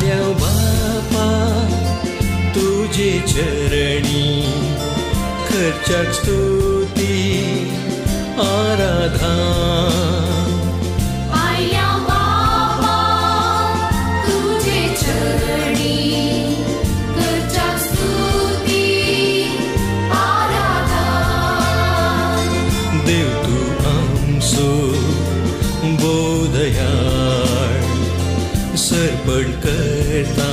आया बापा तुझे चरणी खर्चाक स्तुती आराधना आया बापा तुझे चरणी खर्चाक स्तुती आराधना देव तू आमचो बोधयाळ सर्पण करता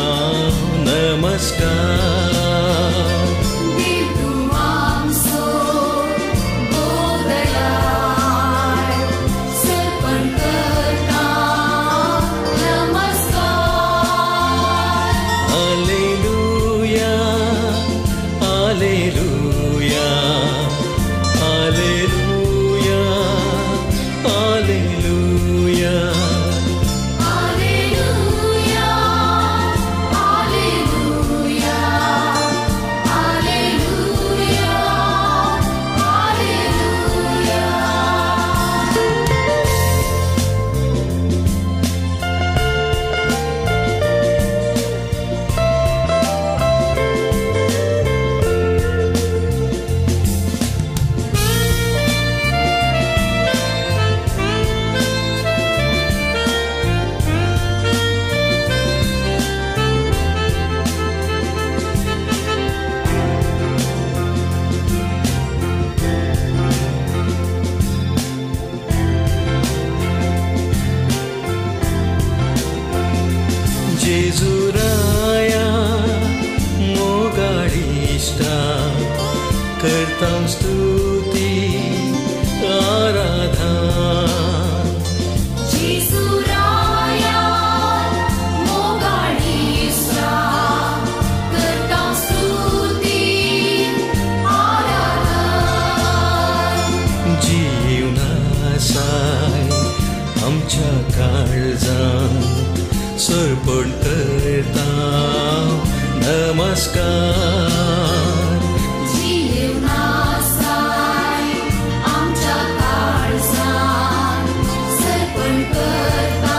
नमस्कार देव तू आमचो बोधयाळ सर्पण करता नमस्कार हालेलुया हालेलुया हालेलुया हालेलुया Alleluia, Alleluia, Alleluia, जेजुराया मोगाळिष्टा करता स्तुती आराधना Jesuraya mogaळिष्टा करता स्तुती आराधना जीवनासाय आमच्या काळजांत सर्पण करता नमस्कार जीवनासाय आमच्या काळजांत सर्पण करता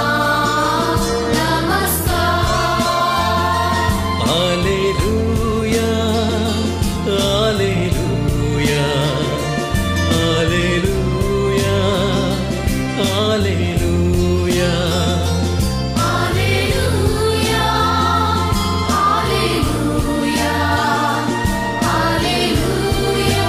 नमस्कार हालेलुया हालेलुया हालेलुया हालेलुया Alleluia, Alleluia, Alleluia,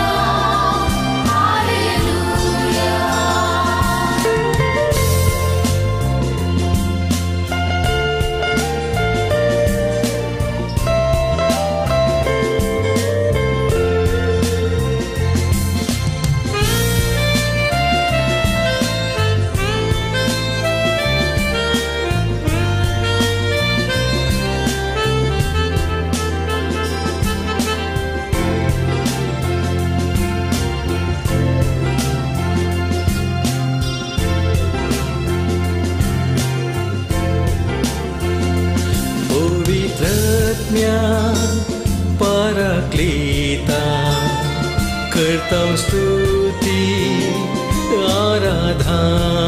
पवित्रज्ञा पराक्लिता करता स्तुती आराधना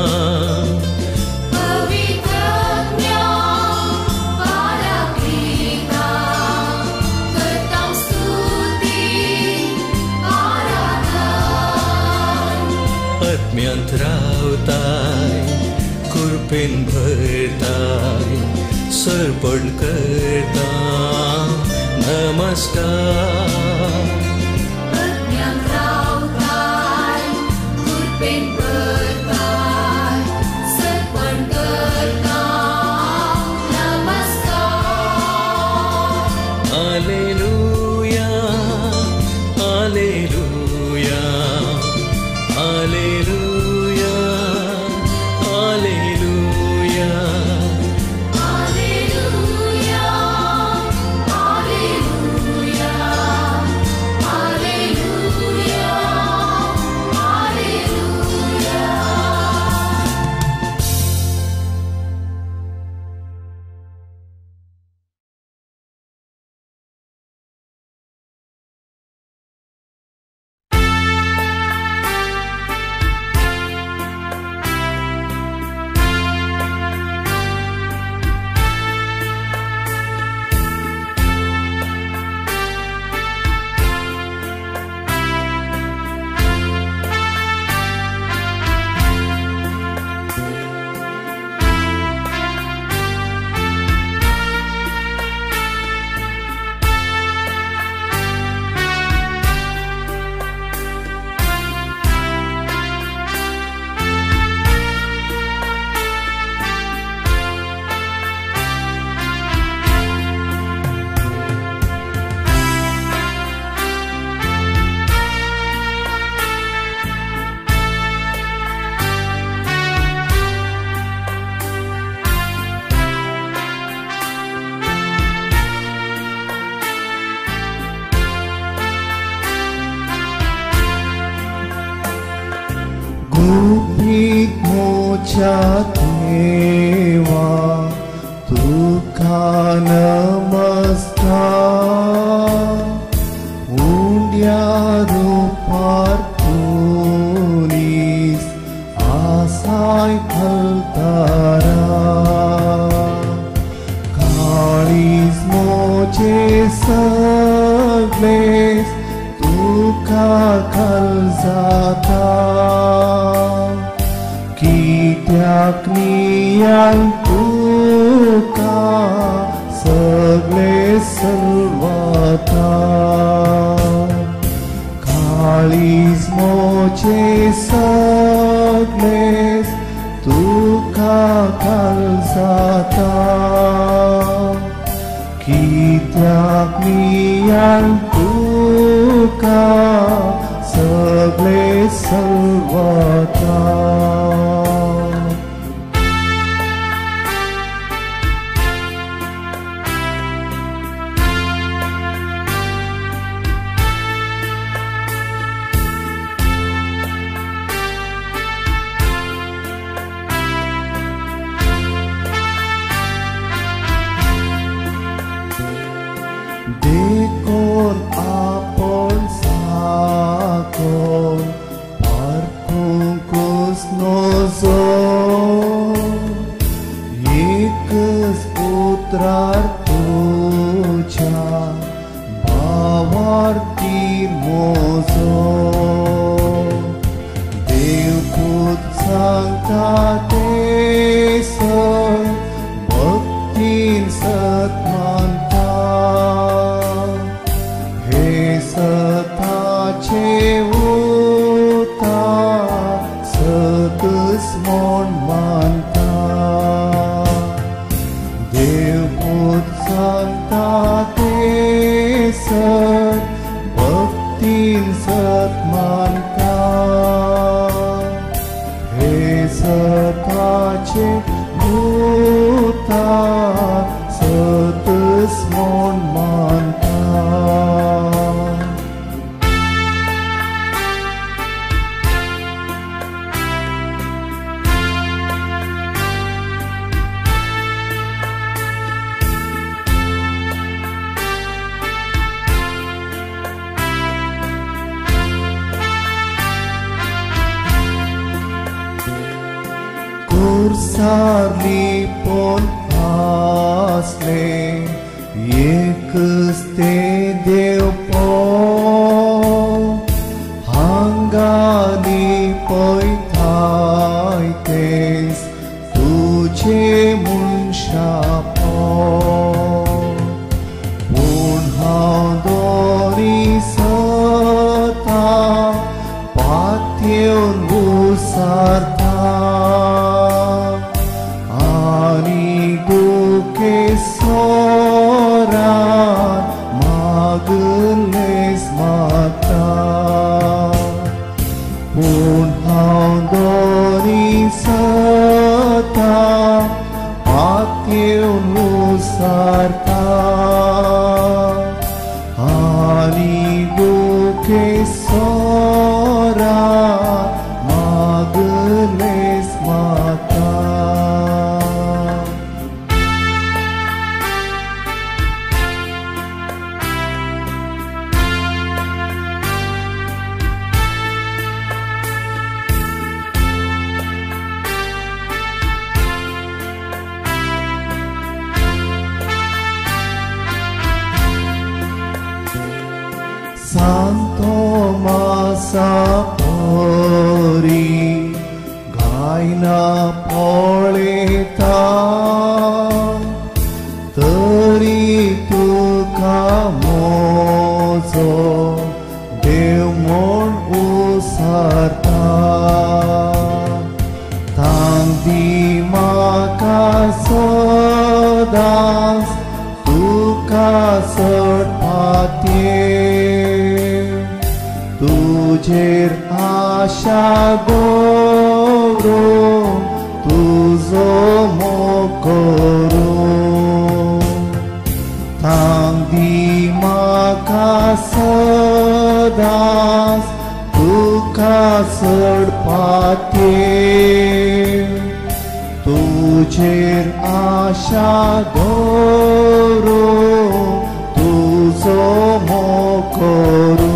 पवित्रज्ञा पराक्लिता करता स्तुती आराधना आत्म्यांत रावताय कृपेन भरताय सर्पण करता नमस्कार प्रज्ञान रावताय कृपेन भरताय सर्पण करता नमस्कार हालेलुया हालेलुया हालेलुया हालेलुया Alleluia, Alleluia, आमच्या देवा तुका नमस्कार उंड्या रूपार तुनीस आसाय घालतारा काळीज मोचे सगळेच तुका घाल जाता कित्याक नियान तुका सगळे सलवाता काळीज मोचे सगळेच तुका घाल जाता कित्याक नियान तुका सगळे सलवाता देखून आपण साकोन पारखुंकूच नजो एकच उतरार तुझ्या भावार तीर मोजो देवपूत सांगता ते सत भक्तीन सत मानता हे सताचे उतार सतच मन मानता देवपूत सांगता ते सत भक्तीन सत मानता हे सताचे उतार सतच मन मानता कुर्सारली पण आसले एकच ते देव हांगाली पळयताय तेच तुझे मनशा पूण हांव दोरी सता पातयेवन उसारता आनी दुखे सोरान मागलेस मागता पूण हांव दोरी सता पातयेवन उसारता आनी दुखे सोरान मागलेस मागता Santo Masa Pori Gaina Poleta Tari Tuka Mozo Dev Mon Usarta Tangdi Maka Sodas Tuka Sarpatye तुझेर आशा दवरो तुझो मोकोरो थांबी म्हाका सदांच तुका चड पातयेर आशा दवरून तुजो मोखरू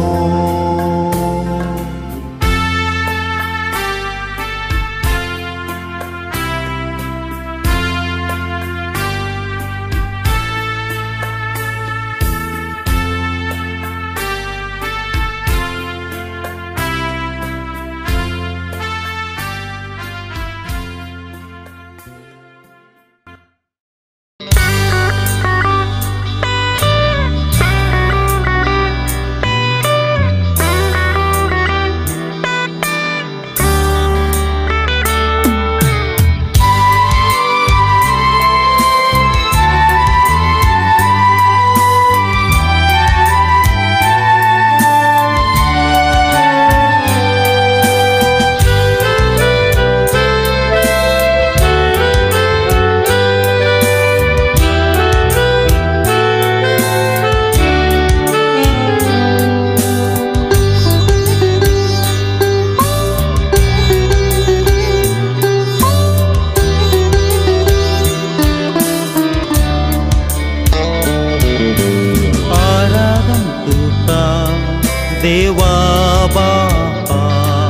देवा बापा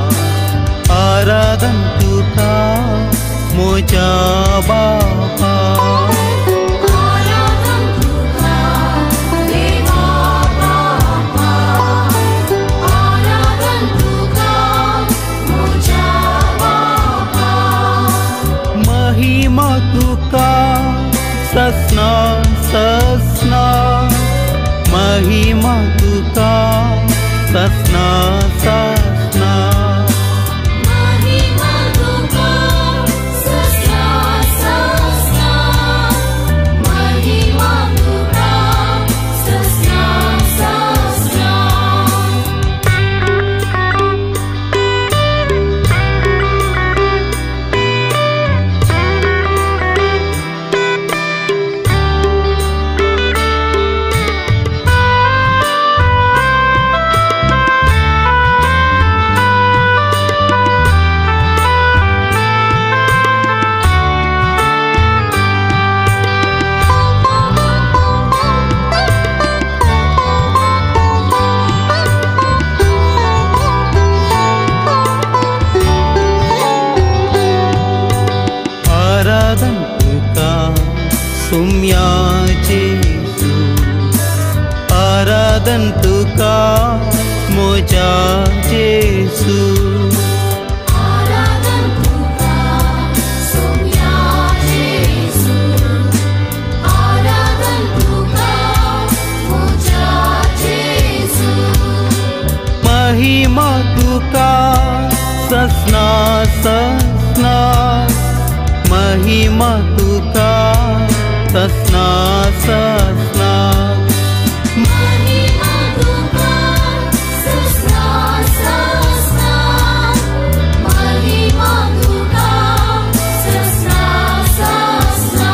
आराधन तुका मोजा बापा आराधन तुका देवा बापा आराधन तुका मोजा बापा महिमा तुका ससना ससना महिमा तुका ससना ससना महिमा तुका ससना ससना महिमा तुका ससना ससना आराधन तुका सुम्या जेसू आराधन तुका मोजा जेसू आराधन तुका सोम्या जेसू आराधन तुका मोजा जेसू महिमा तुका ससना ससना महिमा तुका ससना ससना महिमा तुका ससना ससना महिमा तुका ससना ससना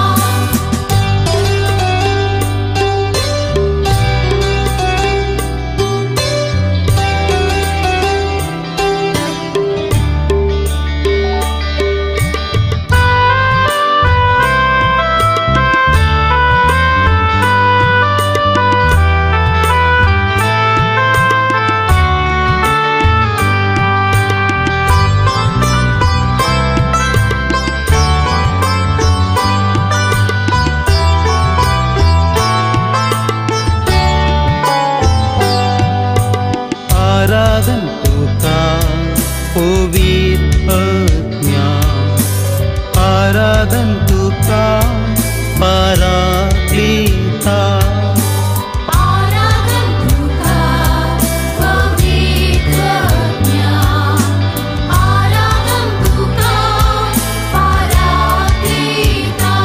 आराधन तुका पवित्र ज्ञान आराधन तुका पराक्लिता आराधन तुका पवित्र ज्ञान आराधन तुका पराक्लिता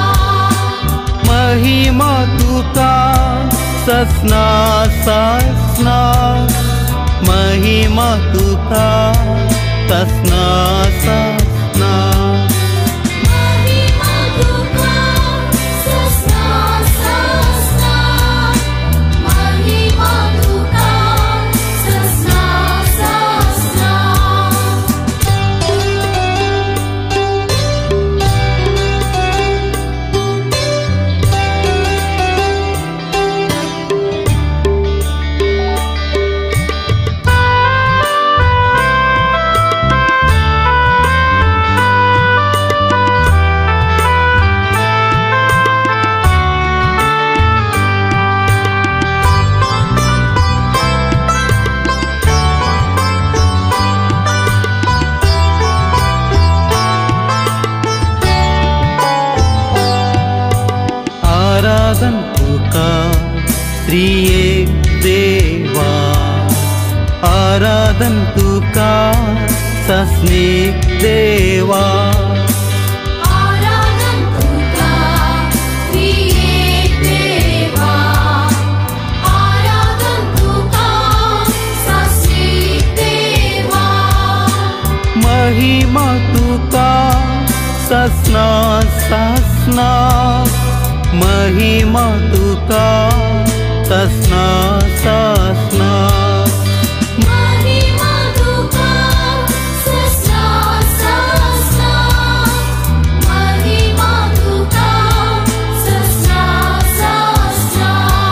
महिमा तुका ससना ससना महिमा तुका ससना ससना महिमा तुका ससना ससना महिमा तुका ससना ससना आराधन तुका त्रिएक देवा, आराधन तुका सस्नेक देवा, आराधन तुका त्रिएक देवा, आराधन तुका सस्नेक देवा, महिमा तुका ससना ससना, महिमा तुका ससना ससना, महिमा तुका ससना ससना, महिमा तुका ससना ससना.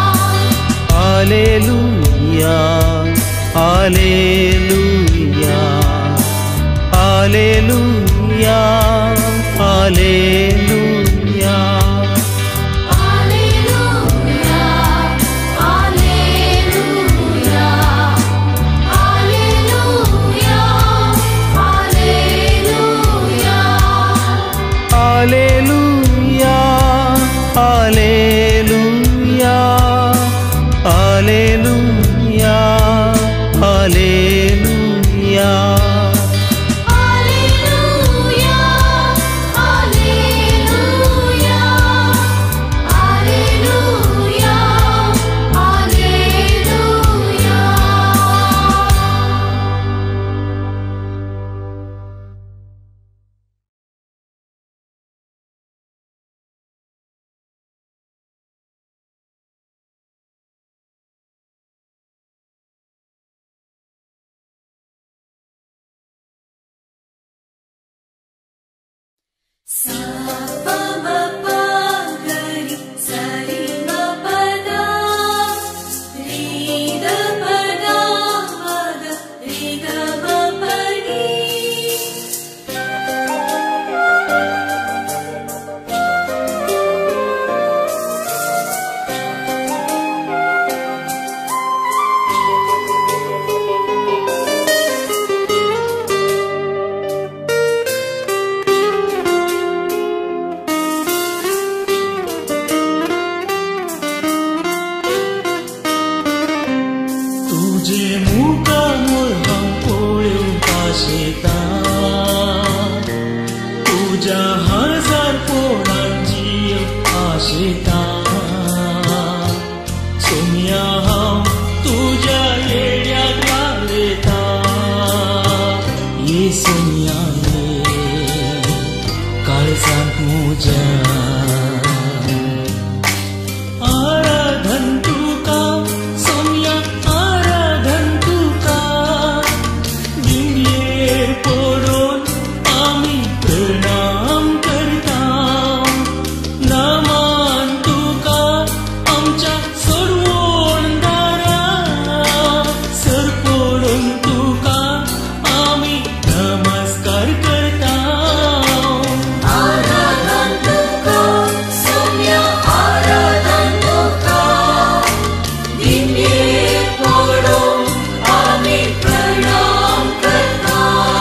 हालेलुया हालेलुया हालेलुया हालेलुया. Alleluia, Alleluia, Alleluia, Alleluia. Alleluia, Alleluia, Alleluia, Alleluia. Alleluia, Alleluia, Sa pa ma pa ga ri sa ri ma pa da ri da pa da ma ga ri ga ma pa ni. तुझे मुका मुळहां पळोवन काशेता, तुझ्या हजार पोळांची आशेता. सोम्या हांव तुझ्या येड्याक लागलेता, ये सोम्या ये काळजांत म्हज्या. आराधन तुका सोम्या, आराधन तुका दिंडयेर पडून आमी प्रणाम करता. नामान तुका आमच्या सोडवणदारा, सर पडून तुका आमी नमस्कार करता. Aradhan tuka, Soumya Aradhan tuka, Dimye podum Ami pranam karta.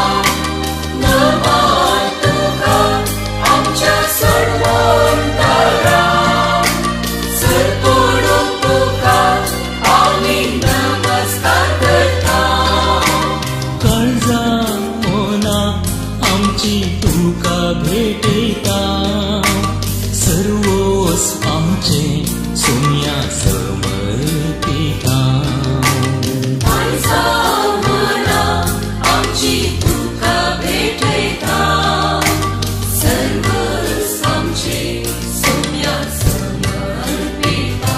Naman tuka, Amcha sarvantara, Sar podum tuka, Ami namaskar karta. काळजा मोना आमची तुका भेटयता, सर्वोस आमचे सोम्या समर्पिता. काळजा मना आमची तुका भेटयता, सर्वस आमचे सोम्या समर्पिता.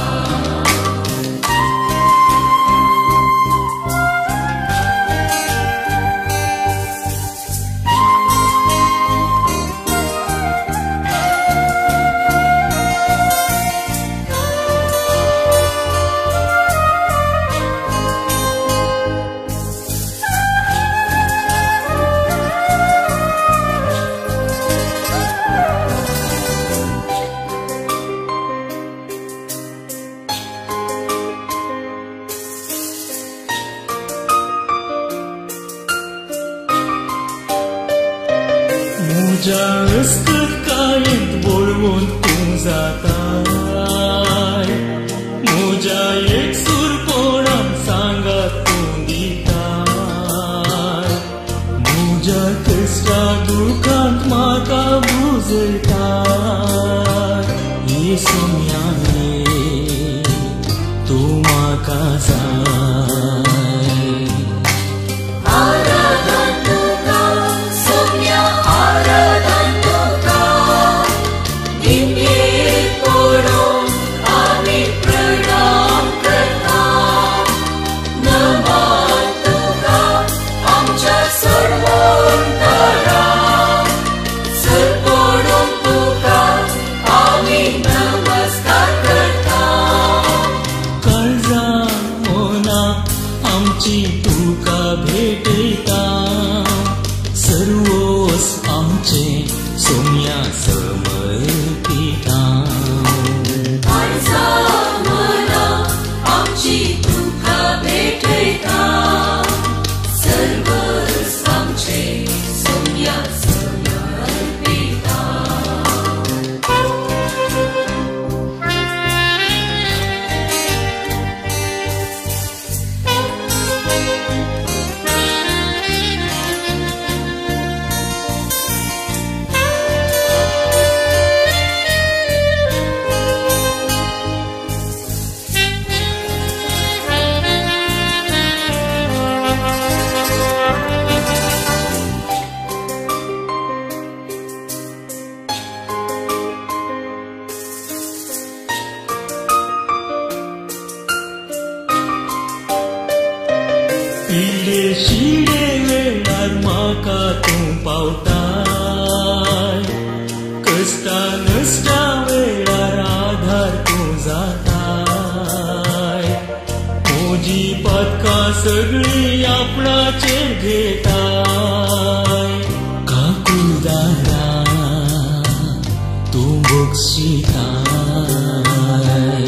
तुझ्या अस्कत कायेंत बोळवून तूं जाता. उजळटात येसुयाने तू म्हाका जाय आराधन तुका सोम्या आराधन तुका निमयेक पडून आमी प्रणाम करता नमन तुका आमच्या सर्वोंतरान सर पडून तुका आमी नमस्कार करता काळजा मोना आमची तुका भेटयता सर्वोस आमचे सोम्या समर्पिता काळजा मना आमची तुका भेटयता सर्वस आमचे सोम्या समर्पिता पिडे शिडे वेळार म्हाका तूं पावताय कश्टा नश्टा वेळार आधार तूं जाताय म्हजी पदकां सगळीं आपणाचेर घेताय काकुळदारा तूं बक्षिताय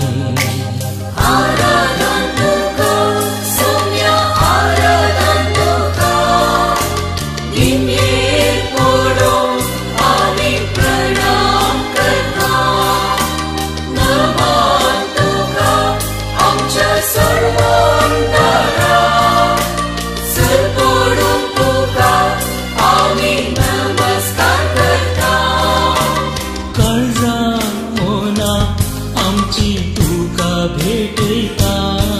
आराधन तुका सोम्या आराधन तुका निमयेक पडून आमी प्रणाम करता नमन तुका आमच्या सर्वोंतरान सर पडून तुका आमी नमस्कार करता काळजा मोना आमची तुका भेटयता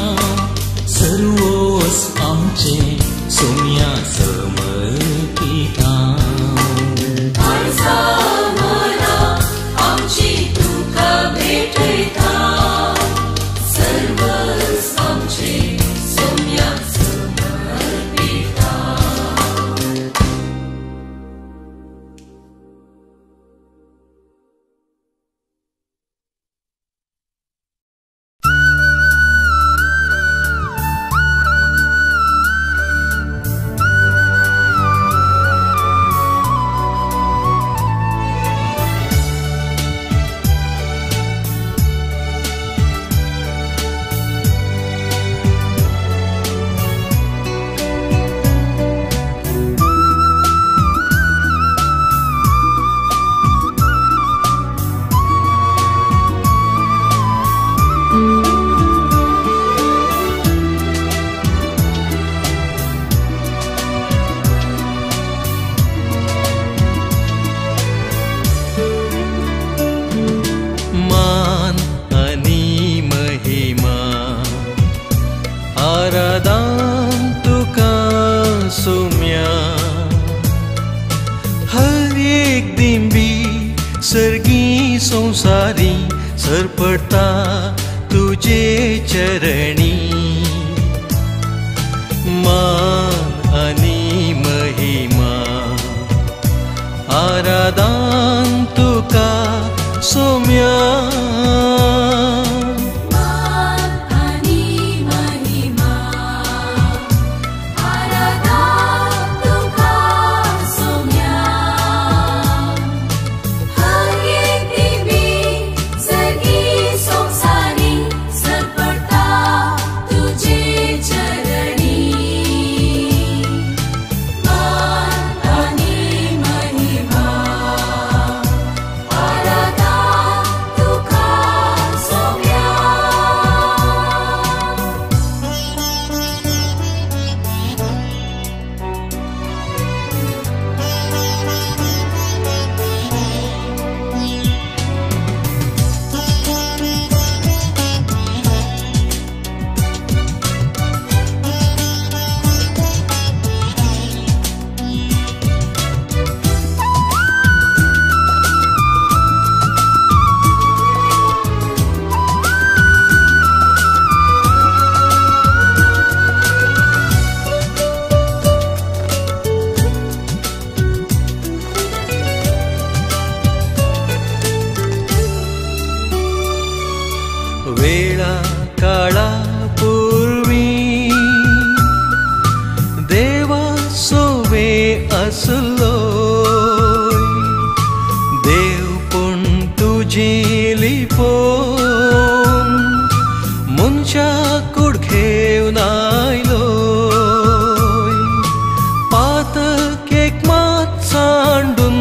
सर्वोस आमचे सोम्या समर्पिता काळजा मना आमची तुका भेटयता सर्वस आमचे सोम्या समर्पिता मान आणि महिमा आराधन तुका सोम्या हर एक दिंबी सर्गी संसारी सरपडता तुझे चरणी मान आणि महिमा आराधन तुका सोम्या मान आणि महिमा आराधन तुका सोम्या हर एक दिंबी सर्गी संसारी सरपडता तुझे चरणी मान आणि महिमा आराधन तुका वेळा काळा पूर्वी देवा सोवे असलो देव पण तुझी लिपोन मुनच्या कुडखेव नायलो पातकेक मात सांडून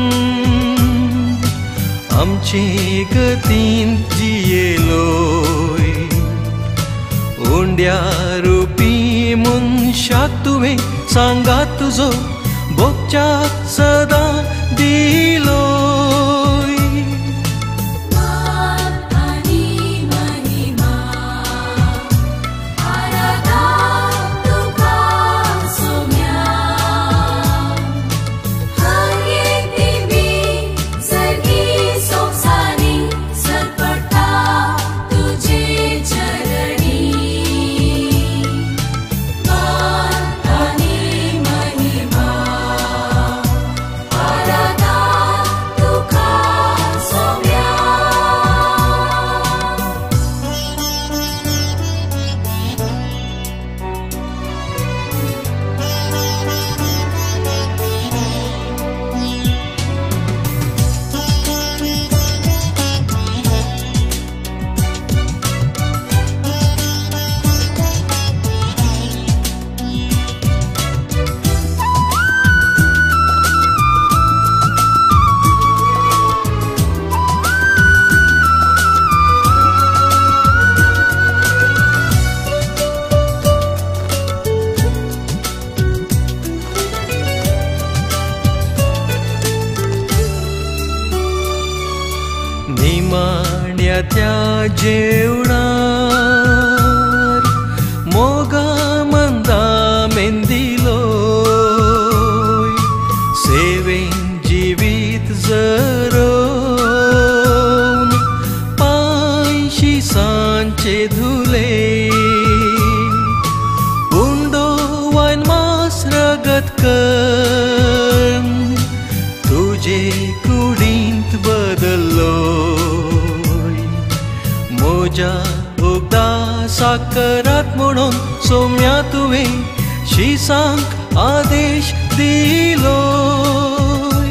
आमची गतीन जियेलोय उंड्या रुपी मनशाक तुवें सांगा तुजो भोगच्याक सदां दिलोय निमाण्या त्या जेवणार मोगा मंदा मेंदिलोय सेवेन जिवीत जरोवन पांयशी सांचे धुले उंडो वायन मास रगत कर तुझे कुडींत बदल्लोय मोजा भोगदा साकरात म्हणून सोम्या तुवें शिसांक आदेश दिलोय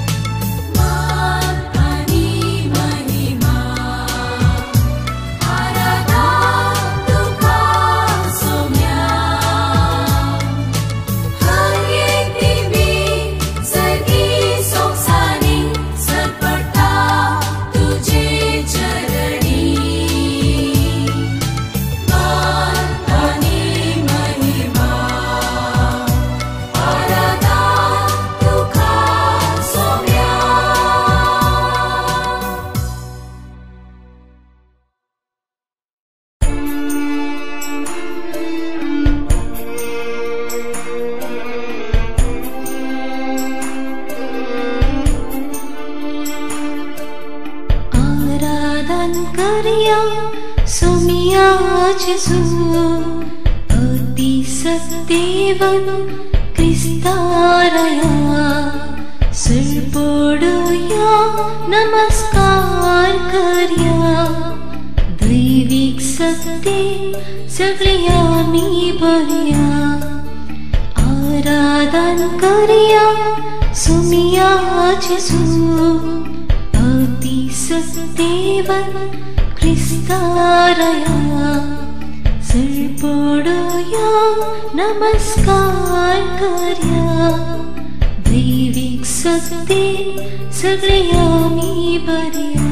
अति सत्यवन क्रिस्तारया सिरपोडया नमस्कार करया दैविक सत्य सगळे आमी बरया आराधन करया सुमिया जेसू अति सत्यवन क्रिस्तारया सिरपोडया नमस्कार करया दैविक सत्य सगळे आमी बरया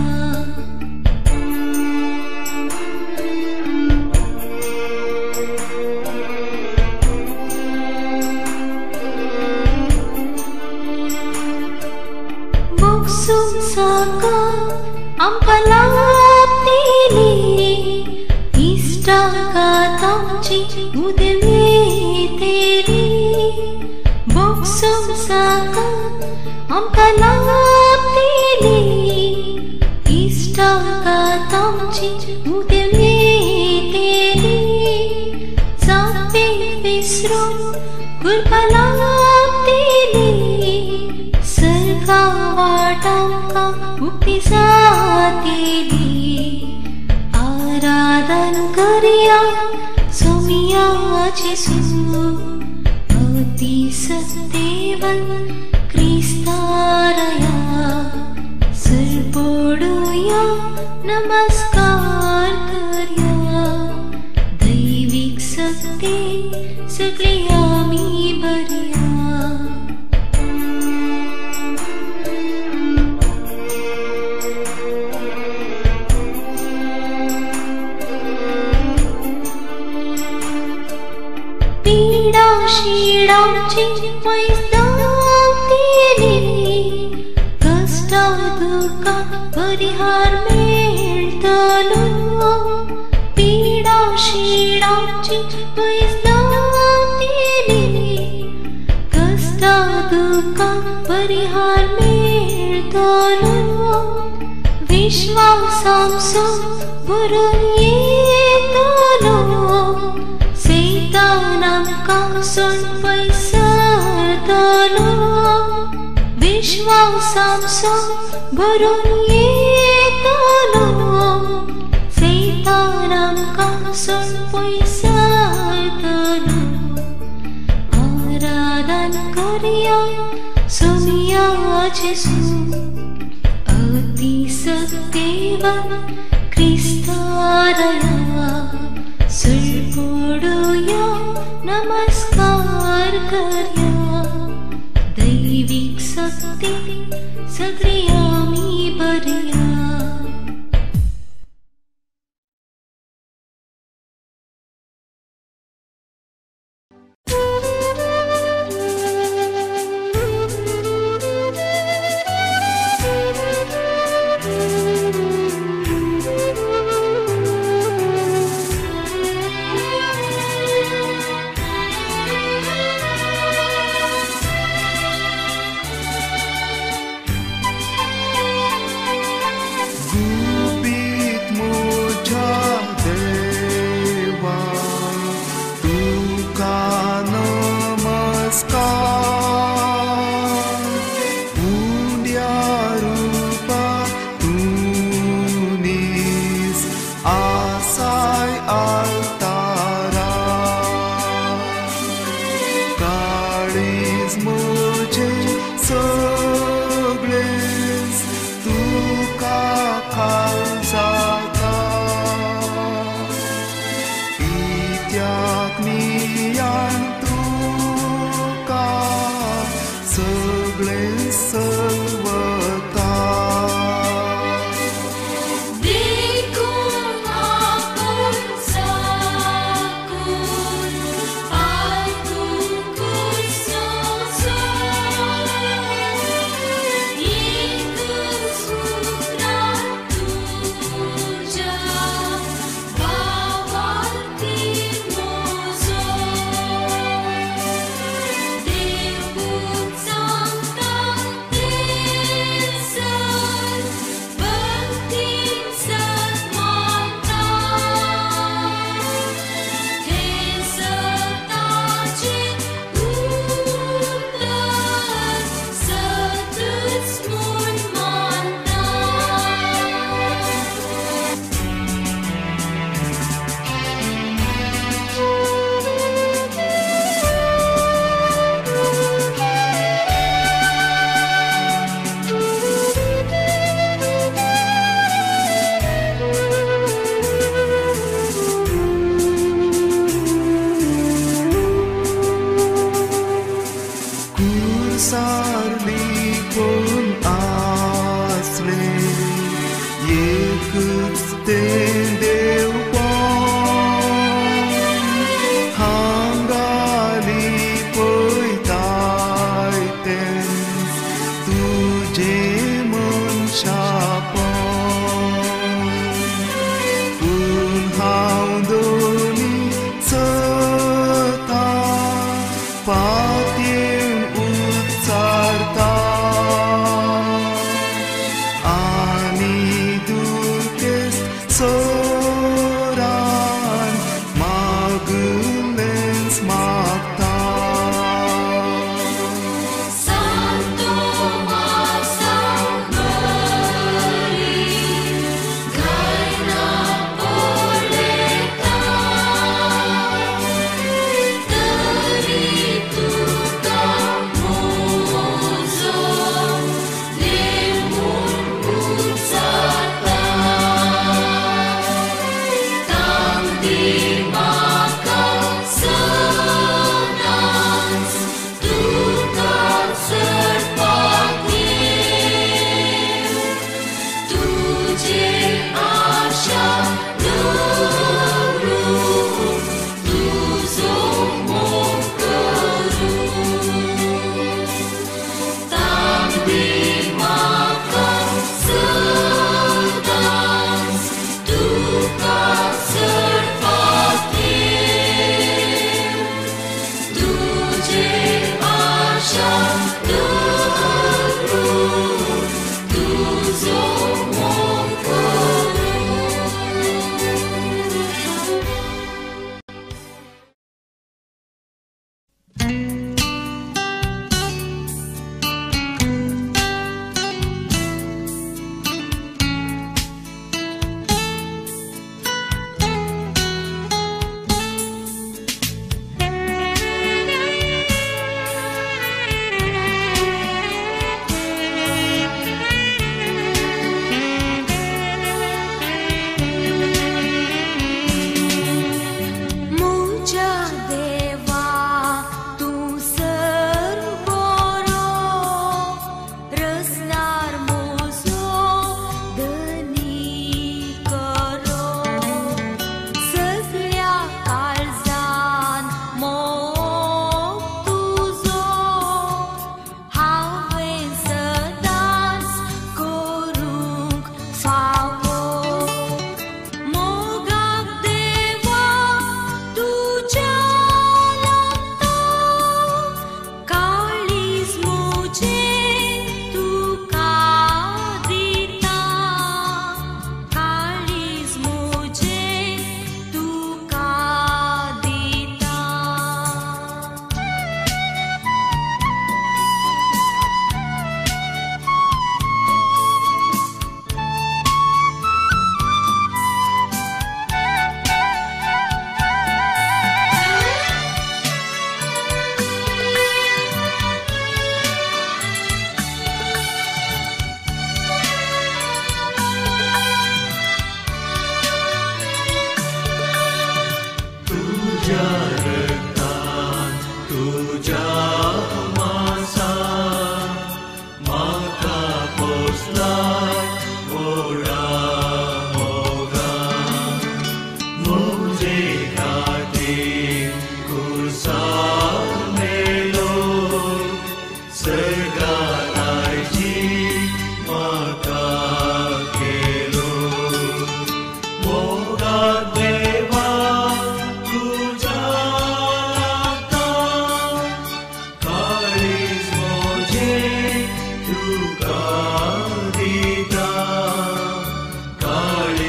बोक्सुम साका आमकां इष्टाघातांची उदमे तेरी बोक्सुम साका आमकां लाभली इष्टाघातांची उदमे तेरी जापे विसरून कृपा लाभली सर्गा वाटांका मुक्ती जातेली आरा करिया सोमिया जेसू अति सत्तेवन क्रिस्तारया सर्पोडूया नमस्कार कर्या दैविक सत्ते सगळे आम्ही बर्या पीडा शिडाची वैद्यम तिने कष्ट दुःख परिहार मेळतलो पीडा शिडाची वैद्यम तिने कष्ट दुःख परिहार मेळतलो विश्वासांसो भरून येतलो सैतानांकासून पयसरतलो विश्वासांसो भरून येतलो सैतानांकासून पयसरतलो आराधन करया सोमिया जेसू अति सत्तेवन क्रिस्तारया सर्पोडूया नमस्कार कर्या दैविक सत्ते सगळे आम्ही बर्या So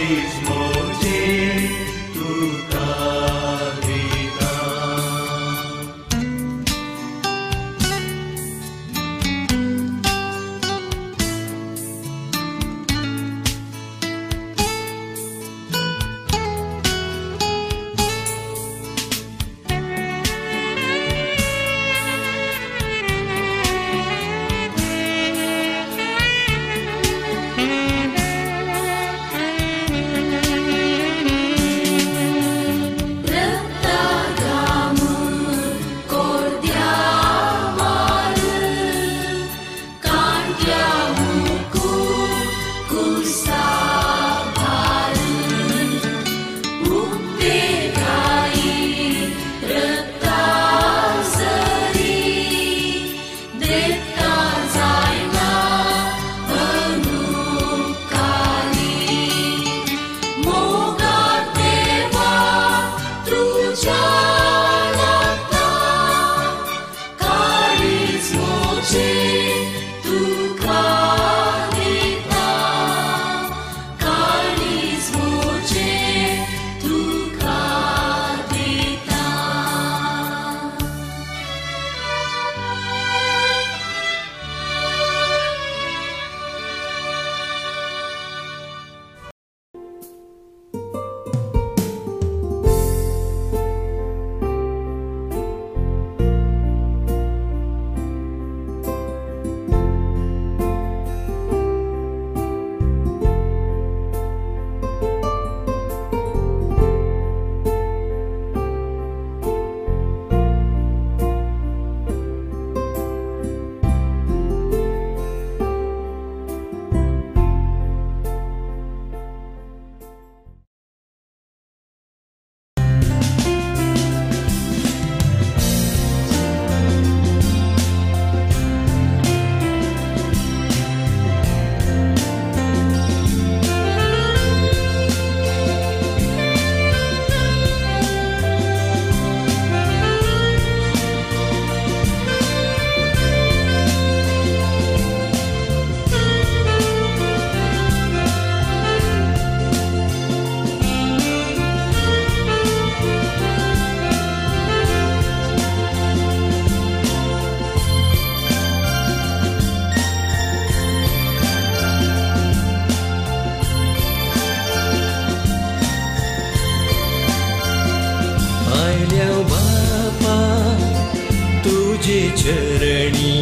चरणी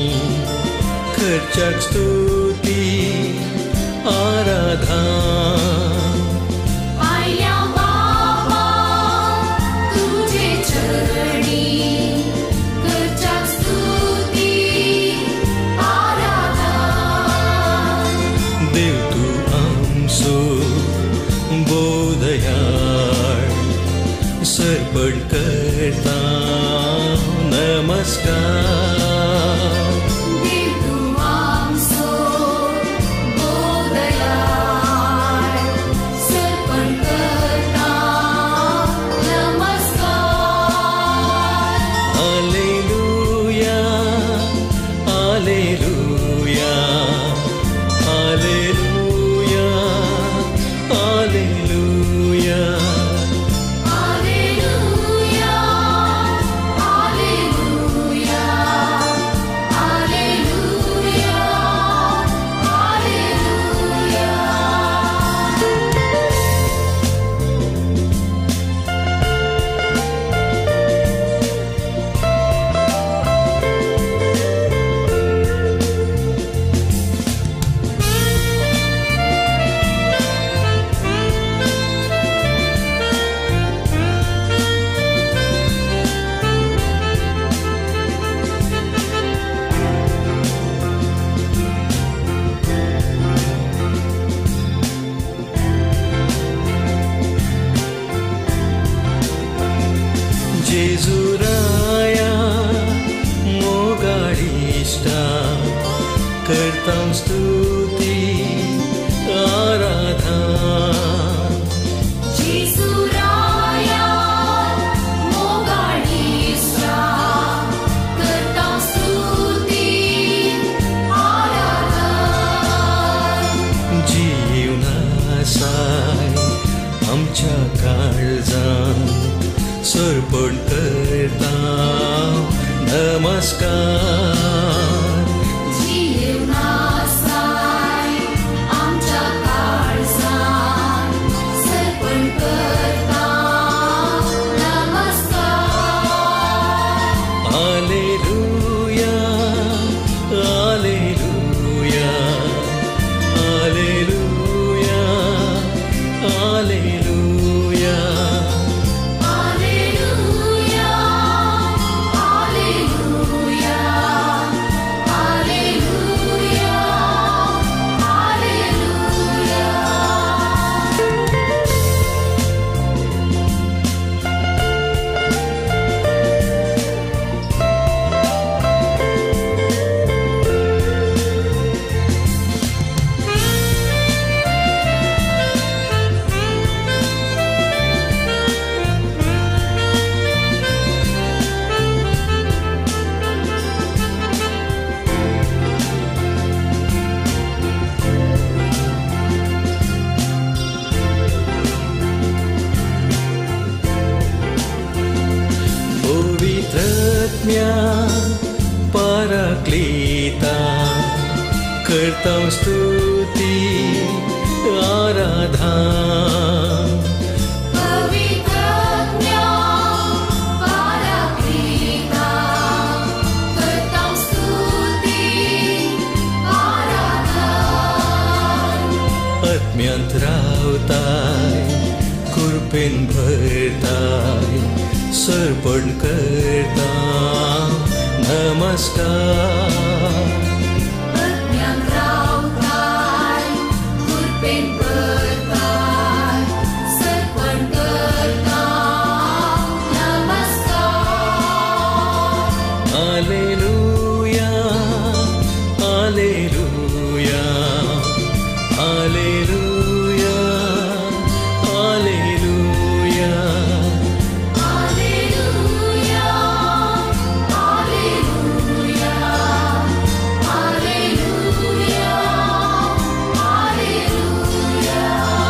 खर्चाक स्तुती आराधना आयल्या बाबा तुझे चरणी खर्चाक स्तुती आराधना देव तू आमचो बोधयाळ सरपड करता नमस्कार जेजुराया मोगाळिष्टा करतां स्तुती आराधना जेजुराया मोगाळिष्टा करतां स्तुती आराधना जीवनासाय आमच्या काळजान सरपण करता नमस्कार जीवनासाय आमच्या काळजान सरपण करता नमस्कार हालेलुया हालेलुया हालेलुया हालेलुया Alleluia, Alleluia, Alleluia, पवित्रज्ञा पराक्लीता करता स्तुति आराधना पवित्रज्ञा पराक्लीता करता स्तुति आराधना आत्म्यांत रावताय कृपेन भरताय सरपण करता नमस्कार आत्म्यांत रावताय कृपेन भरताय सरपण करता नमस्कार हालेलुया हालेलुया हालेलुया हालेलुया Alleluia, Alleluia, Alleluia, Alleluia.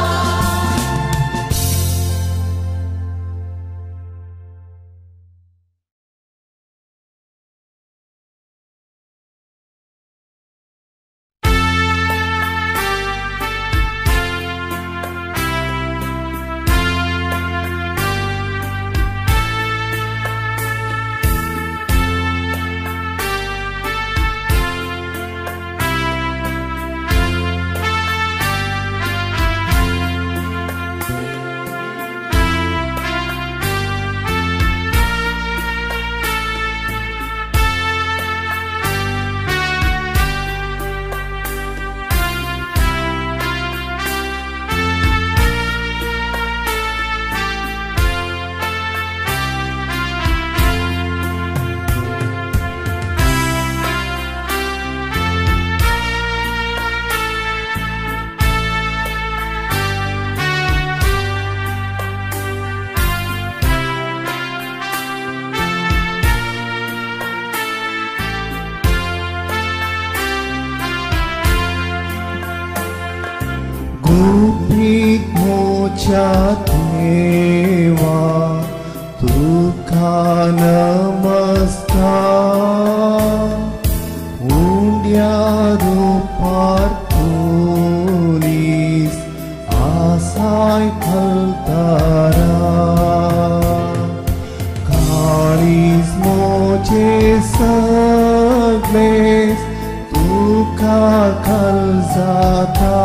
गुपित मोच्या देवा तुका नमस्कार उंड्या रूपार पोलीस आसाय खलतारा काळीज मोचे सगळेस तुका खल जाता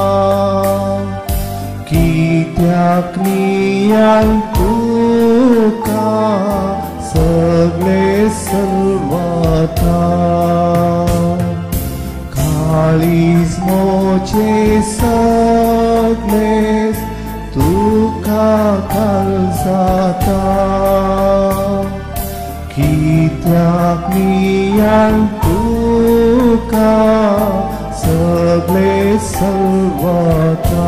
कित्याक नियान तुका सगळे सल्वाता काळीज मोचे सगळेस तुका खल जाता कित्याक नियान तुका सगळे सल्वाता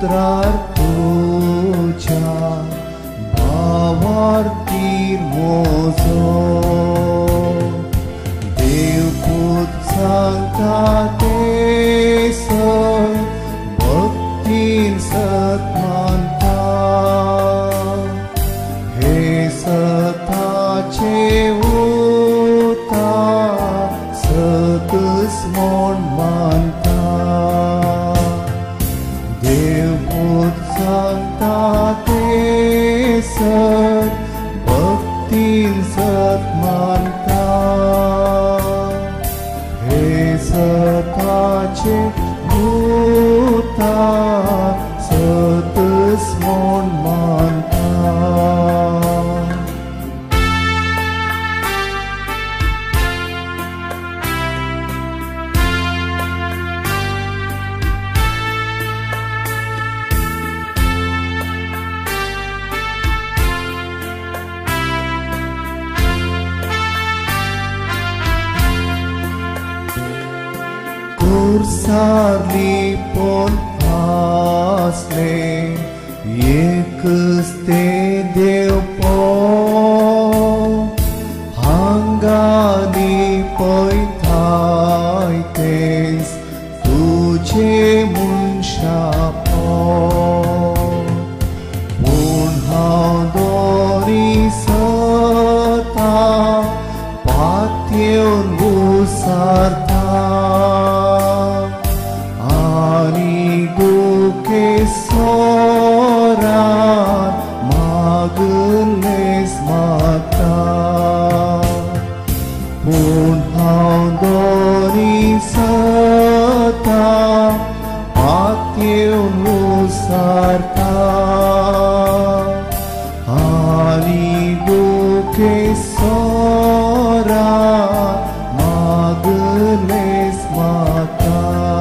पुत्रार तुझ्या भावार्थी मोजो देवपूत सांगता ते सर भक्तीन सत्मानता हे सताचे उतार सतस मोन मानता देवपूत सांगता ते सर भक्तीन सत्मानता हे सताचे उतार सतस मोन मानता Kursarli pon asle एकच ते देव पो हांगानी पैथाय तेस तुझे मुनशा पो पूण हांव दोरी सता पातयेवन घुसारता आनी गुके सोरान मागलेस म्हाका पूण हांव दोरी सता पातयेवन घुसारता आनी गुके सोरान मागलेस म्हाका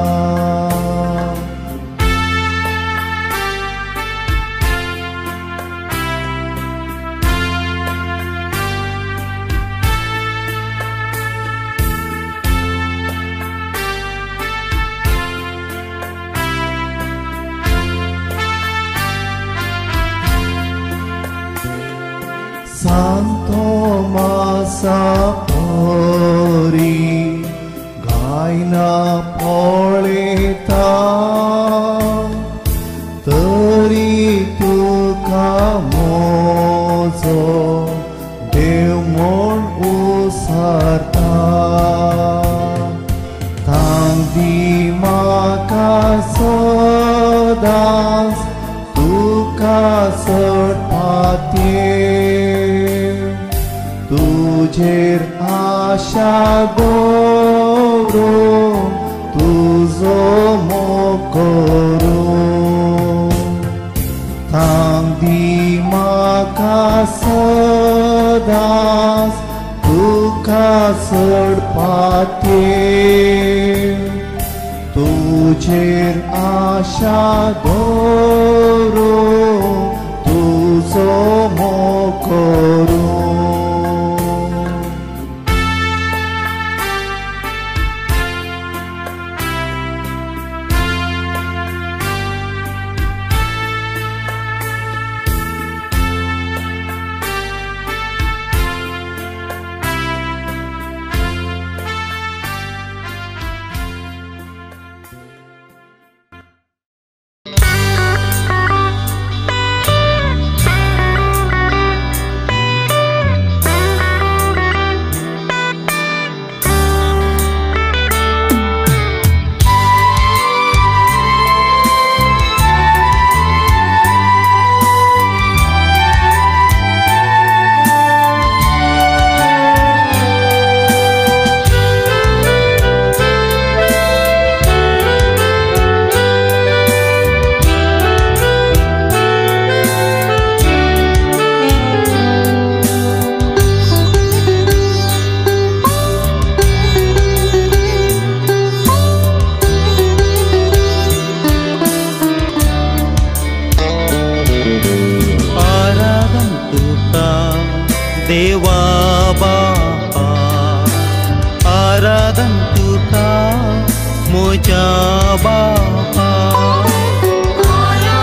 Santo Masa Pori Gaina Poleta Tari Tuka Mozo Devmon Usarta Tangdi Maka Sodas Tuka Serpatye तुझेर आशा दवरो तुझो मोकोरो थांबी म्हाका सदांच तुका सडपाते तुझेर आशा दवरो तुझो मोकोरो देवा बापा आराधन तुका मोजा बापा आराधन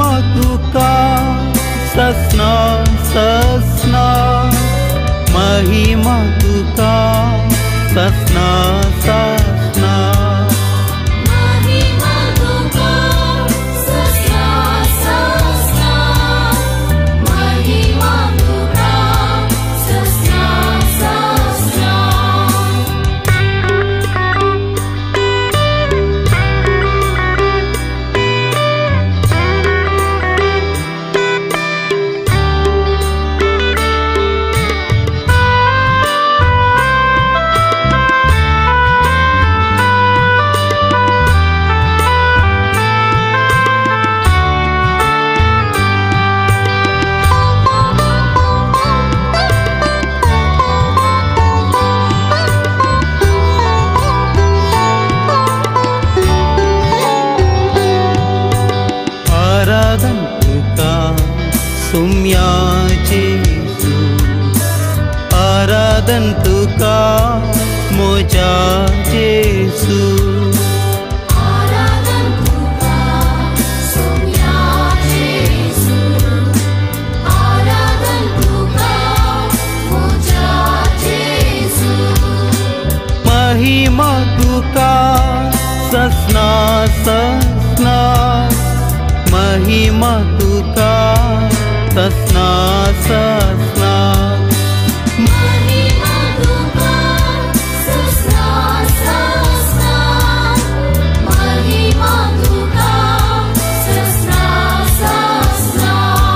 महिमा तुका ससना ससना महिमा तुका ससना ससना महिमा तुका ससना ससना महिमा तुका ससना ससना आराधन तुका सुम्या जेसू आराधन तुका मोजा जेसू आराधन तुका सोम्या जेसू आराधन तुका मोजा जेसू महिमा तुका ससना ससना महिमा तुका ससना ससना महिमा तुका ससना ससना महिमा तुका ससना ससना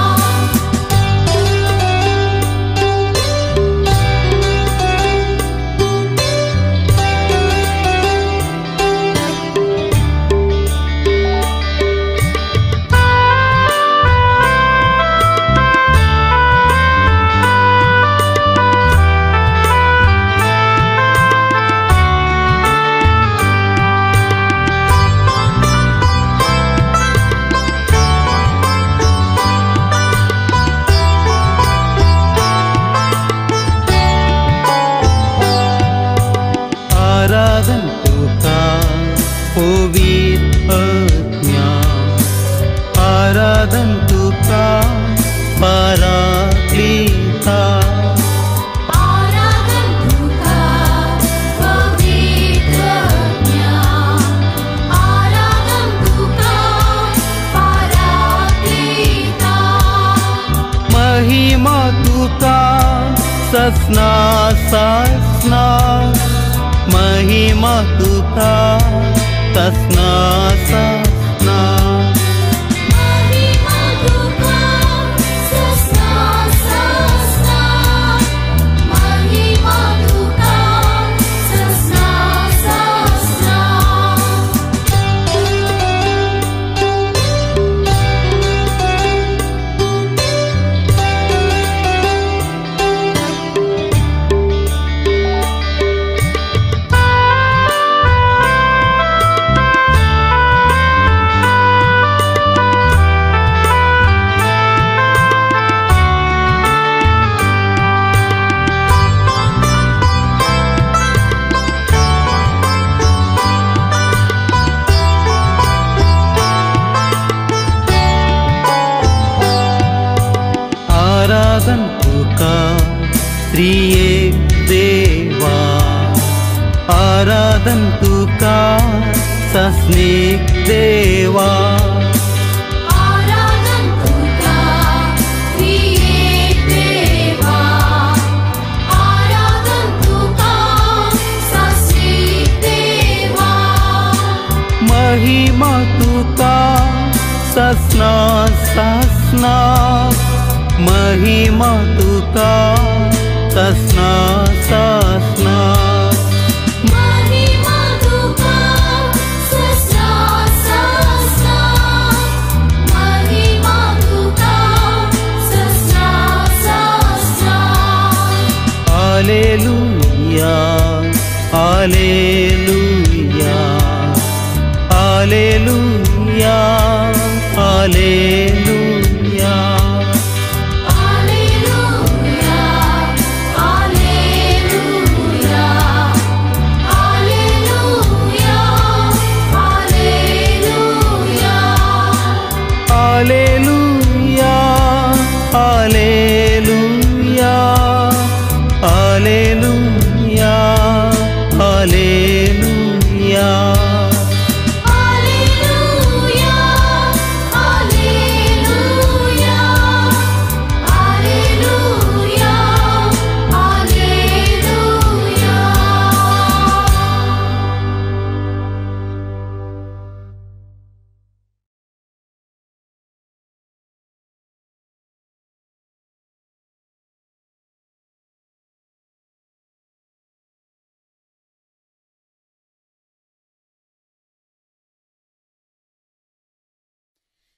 आराधन तुका पवित्र आत्म्या आराधन तुका पराक्लिता आराधन तुका पवित्र आत्म्या आराधन तुका पराक्लिता महिमा तुका ससना ससना महिमा तुका ससना ससना महिमा तुका ससना ससना महिमा तुका ससना ससना आराधन तुका त्रिएक देवा आराधन तुका सस्नेक देवा आराधन तुका त्रिएक देवा आराधन तुका सस्नेक देवा महिमा तुका ससना ससना महिमा तुका ससना ससना महिमा तुका ससना ससना महिमा तुका ससना ससना हालेलुया हालेलुया हालेलुया हालेलुया हालेलुया हालेलुया हालेलुया हालेलुया हालेलुया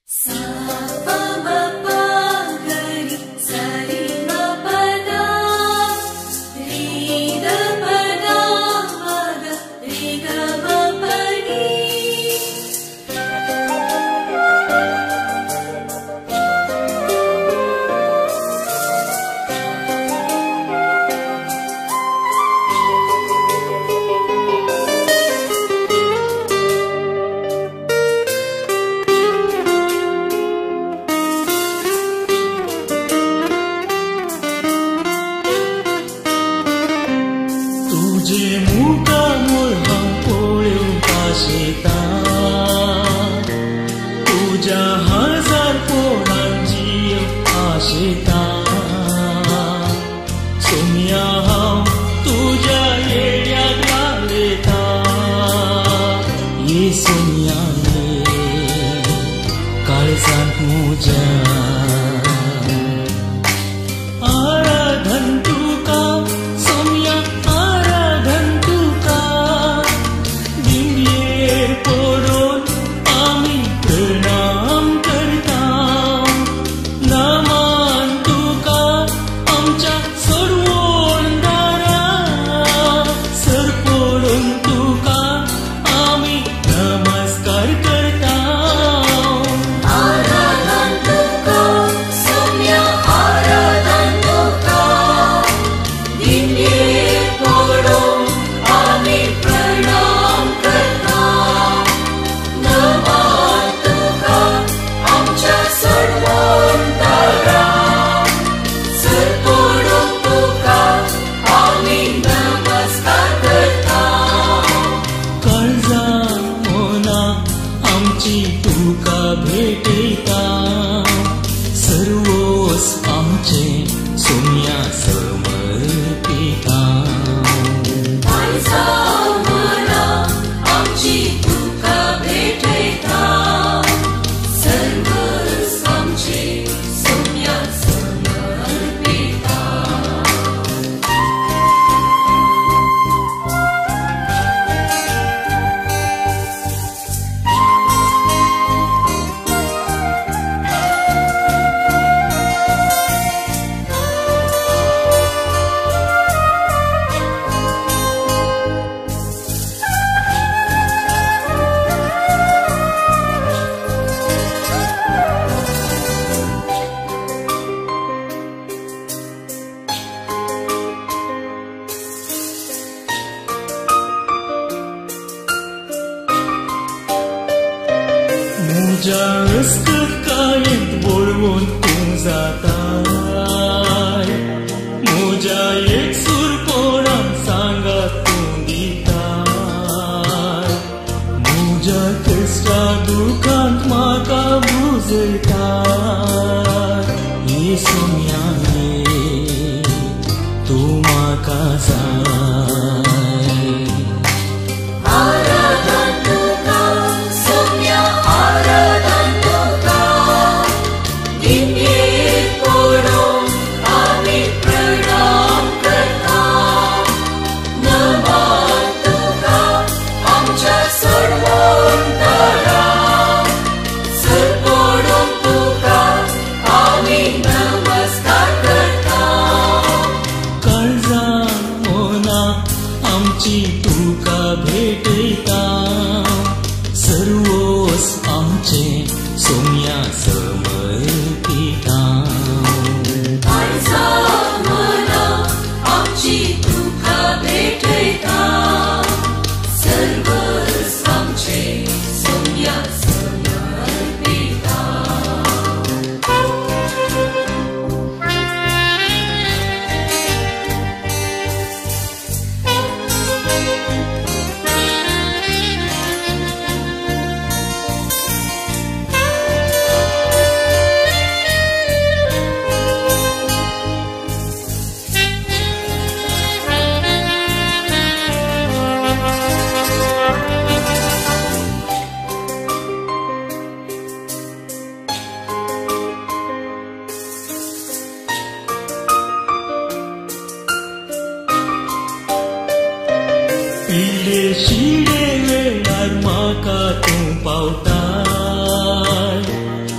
शिडे वेळार म्हाका तूं पावताय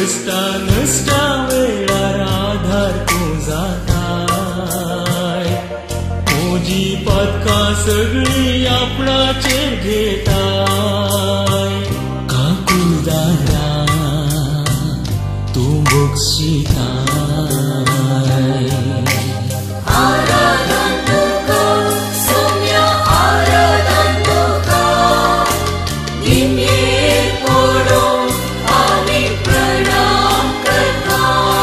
नसता नसता वेळार आधार तुझा काय तुझी पदकां सगळी आपणाचेर घेताय काकुदारा तूं बक्षिताय आराधन तुका सौम्या आराधन तुका निमयेर पडून आमी प्रणाम करता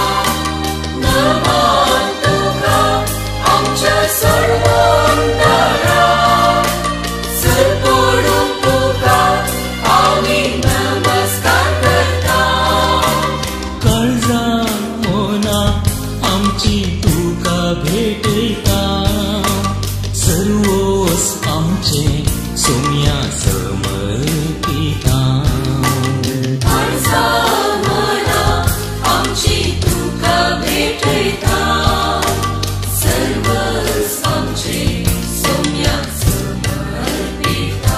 नमन तुका आमच्या सर्वांतरा सर पडून तुका आमी नमस्कार करता काळजां मोना आमची तुका भेटयता सर्वोस आमचे सोम्या समर्पिता काळजा मना आमची तुका भेटयता सर्वस आमचे सोम्या समर्पिता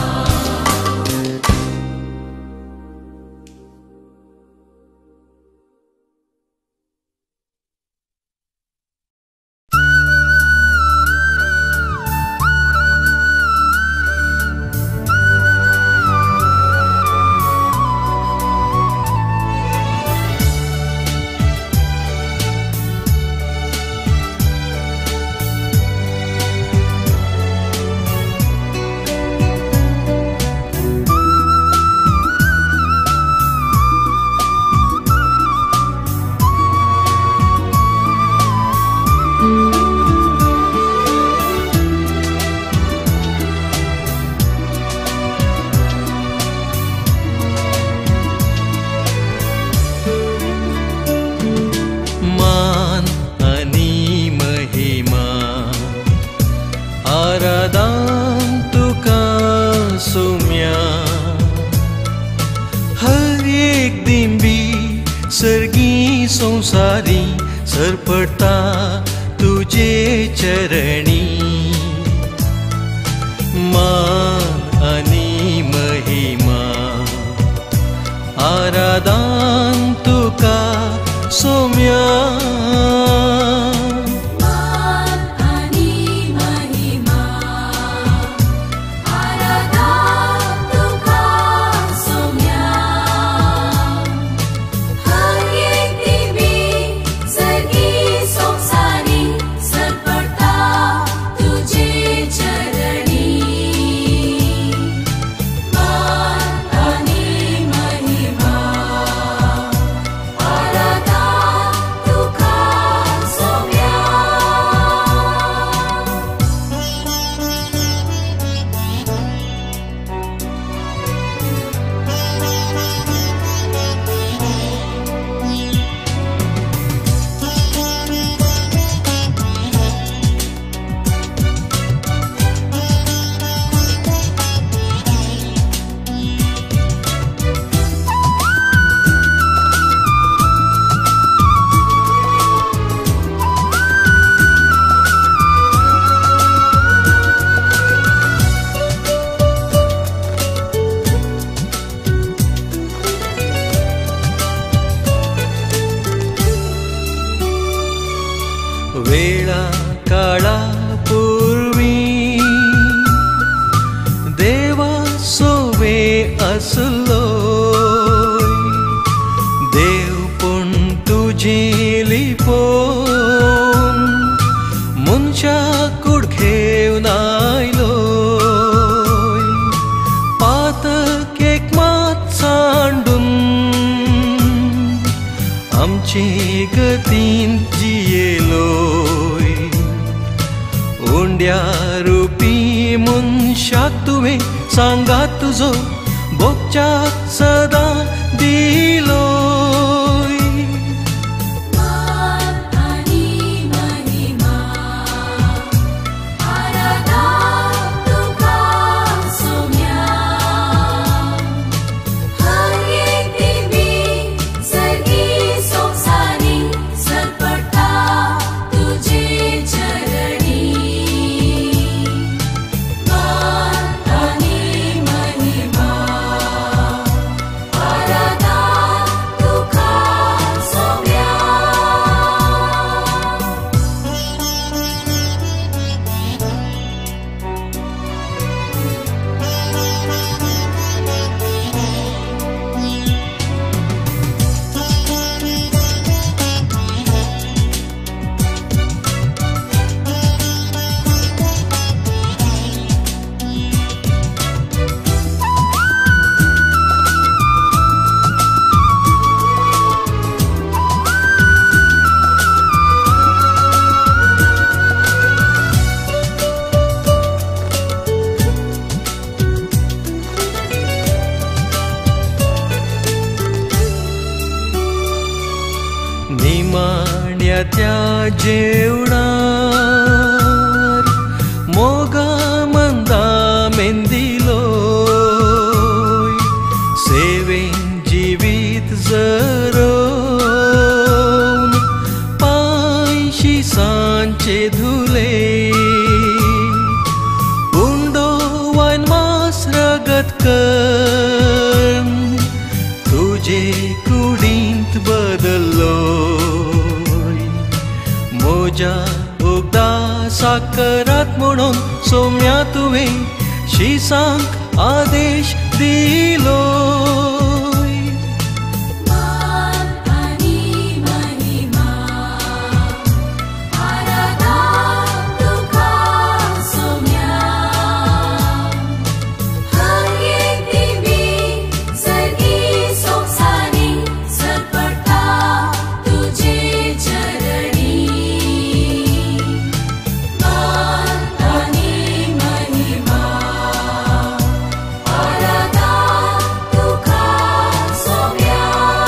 मान आणि महिमा आराधन तुका सोम्या हर एक दिंबी सर्गी संसारी सरपडता तुझे चरणी मान आणि महिमा आराधन तुका सोम्या मान आणि महिमा आराधन तुका सोम्या हर एक दिवी सर्गी संसारी सरपडता तुझे चरणी मान आणि महिमा वेळा काळा पूर्वी देवा सोवे असलो देव पण तुझे लिपोन मनशा कुडखेवन आयलो पातकेक मात सांडून आमचे गतीन जियेलोय ओंड्या रुपी मनशाक तुवें सांगात तुजो भोगच्याक सदां दिलोय मान आणि महिमा आराधन तुका सोम्या हर एक दिवी सर्गी संसारी सरपडता तुझे चरणी मान आणि महिमा आराधन निमाण्या त्या जेवणार मोगा मंदा मेंदिलोय सेवेन जिवीत जरोवन पांयशी सांचे धुले उंडो वाइन मास रगत कन तुझे कुडींत बदल्लोय मोजा उगदा साकरात म्हणून सोम्या तुवें शिसांक आदेश दिलोय मान आनी महिमा आराधा तुका सोम्या हर एक दिवी सर्गी सोंसारी सरपटा तुझे चरणी मान आनी महिमा आराधा तुका सोम्या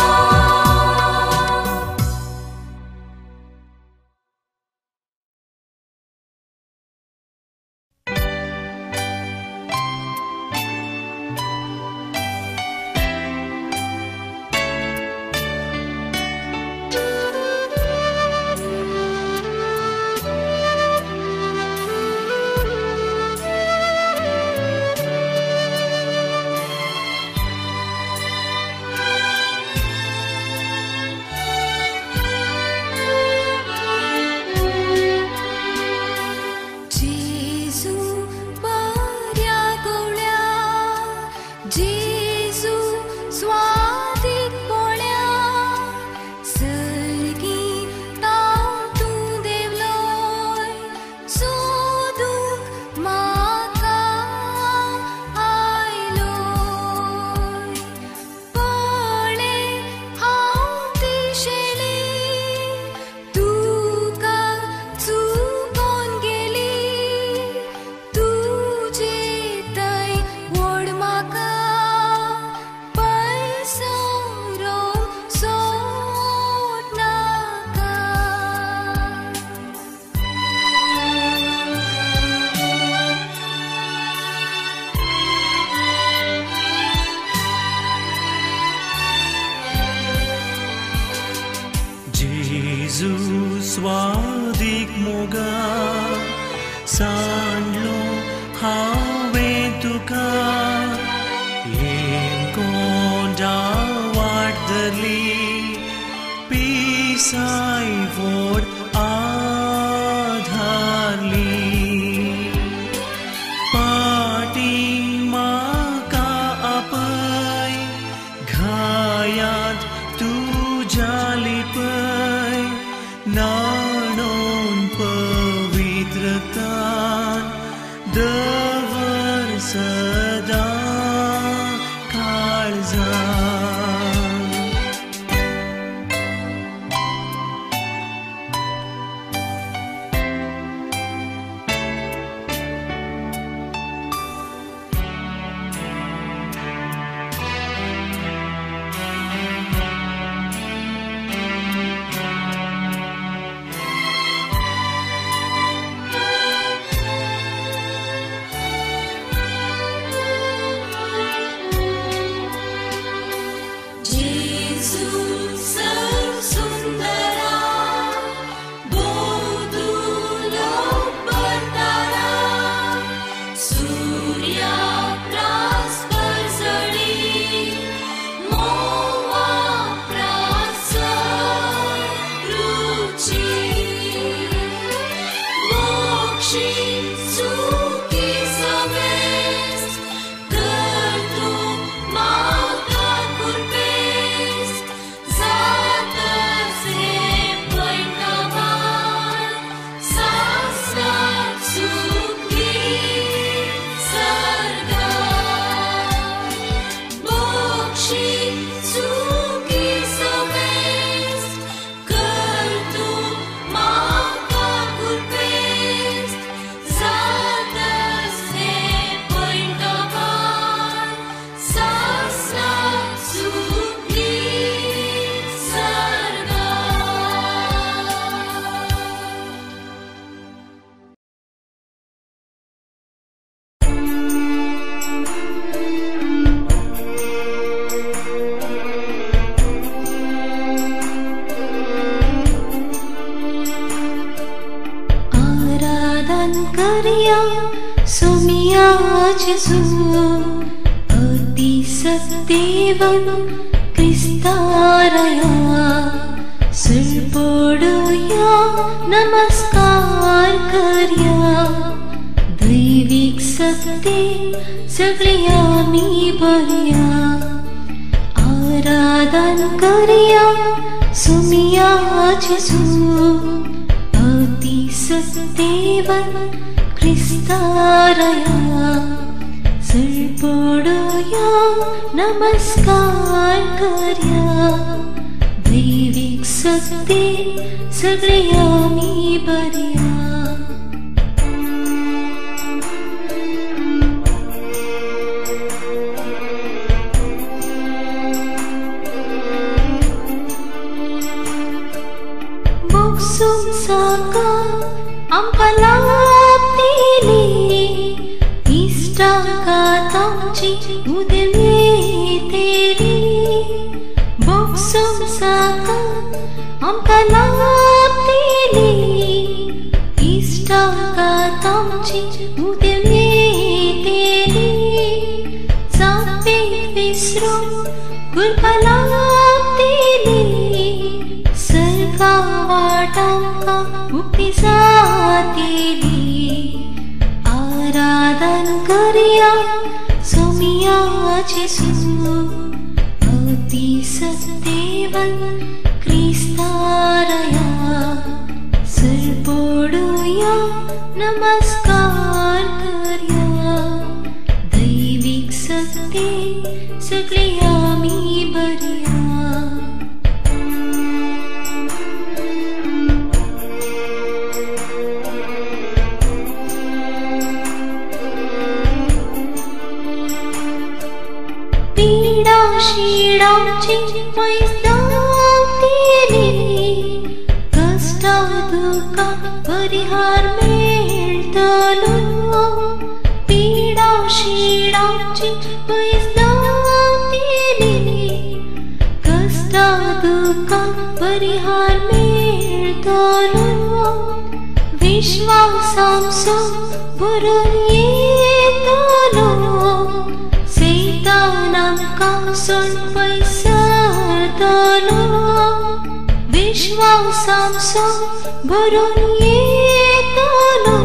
जेजू बऱ्या गोळ्या जेजू स्वादीक पोळ्या सर्गी ताव तूं देवलोय सोदूंक म्हाका आयलोय पळे हांव दिशेली तुका चुकोन गेली तुजे थंय व्हड म्हाका पयसोरोंक सोदनाका जेजू स्वादीक मोगा सांडलो हांवें तुका कोंडा वाट धरली पिसाय व्हड आधारली पाटी म्हाका आपय घायांत तुज्या लिपय नाणोन पवित्रतान दवर सदां काळजांत सुमिया जेजू अति सत्तेवन क्रिस्तारया सरपडया नमस्कार करया दैविक सत्ते सगळ्या मी बरया आराधन करया सुमिया जेजू अति सत्तेवन क्रिस्तारया सरपडया नमस्कार करया दैविक सत्ते सगळ्या मी बरया बुक्सुम साका आमकालापलेली इष्टाघातांची उदेमेतेली बुक्सुम साका आमकालापलेली इष्टाघातांची उदेमेतेली जापे विसरून कुर्बालापलेली सरका वाटांका मुक्ती जातेली आराधन करया सुमिया जेजू अति सत्तेवन क्रिस्तारया सरपडया नमस्कार करया दैविक सत्ते सगळ्या मी बरया पीडा शीडांची पैजातेली कष्टा दुःखा परिहार मेळटलो पीडा शीडांची पैजातेली कष्टा दुःखा परिहार मेळटलो विश्वासांचो भरून येतलो सैतानांकां सोड पयसरतलो विश्वासांचो भरून येतलो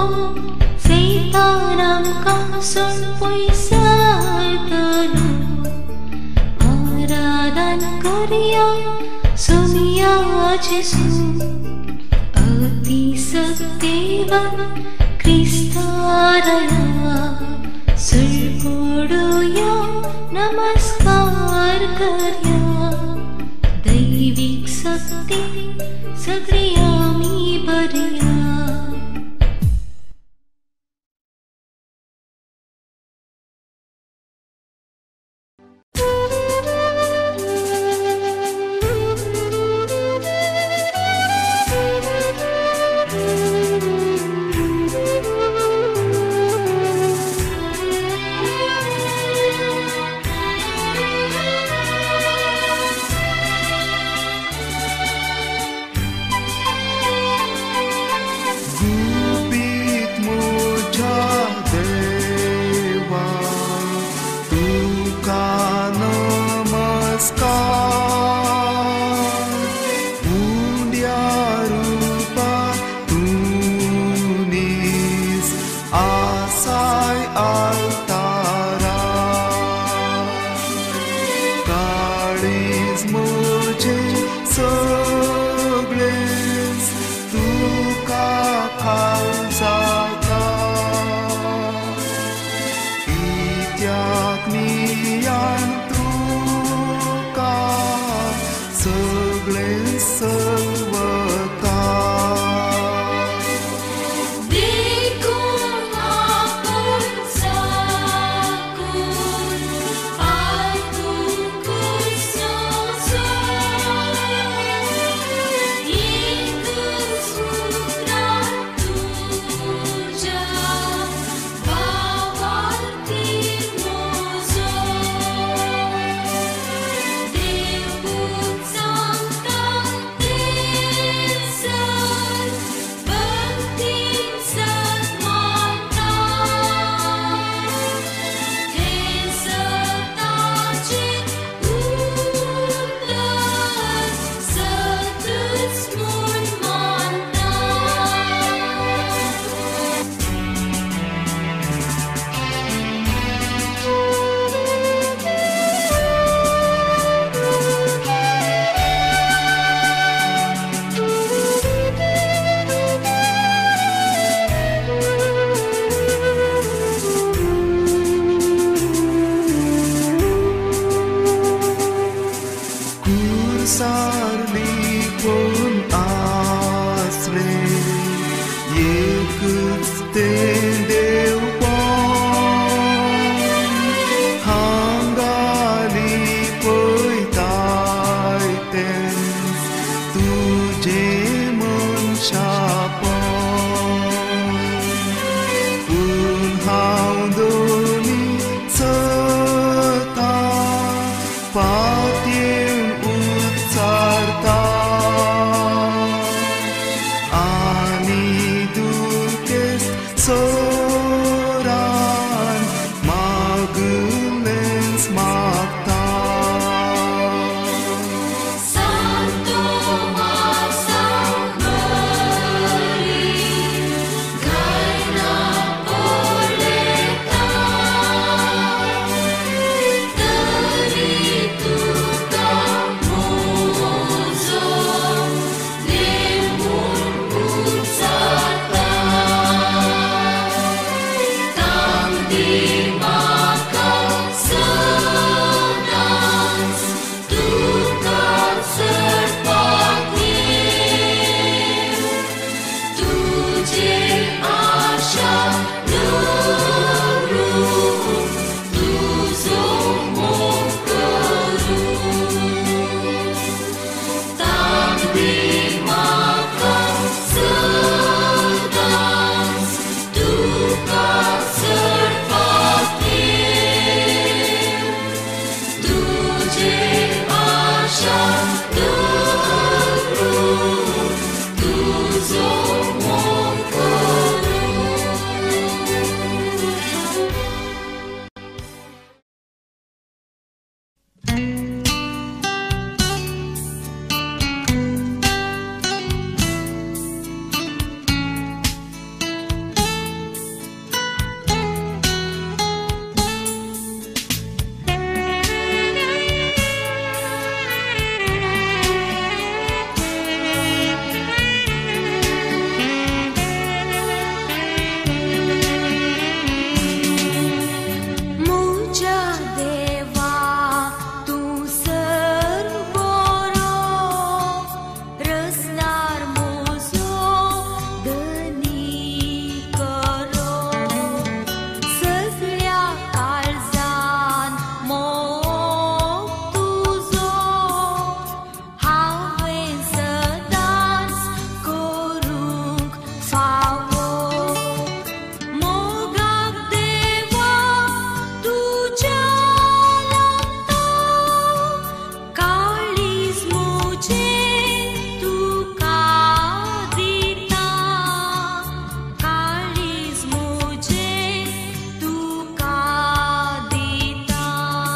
सैतानांकां सोड पयसरतलो आराधन करया सुमिया जेजू अति सत्तेवन क्रिस्तारया सरपडया नमस्कार करया दैविक सत्ते सगळ्या मी बरया देव तुझे मन शापन पूण हांव दोनी चलता पातयेन उच्चारता आनी दुखेस्त सोरान मागुलेंस मागता Santo Masamari, Gaina Poleta, Dari Tuka Muzo, Nemun Utsata, Tam di Maka Sedans, Tuka Serpatni, Tuje Asha Nuru, Tuzo Mokoru, Tam di Maka Sedans, Tuka Serpatni, Tuje Asha Nuru, Tuzo Mokoru. Muja deva tu servoro răsnar mozo dăni căro să-ți-lea calzan moctuzo haven să dans corunc favo Mogak deva tu jalata Kalis muce tu kadita Kalis muce tu kadita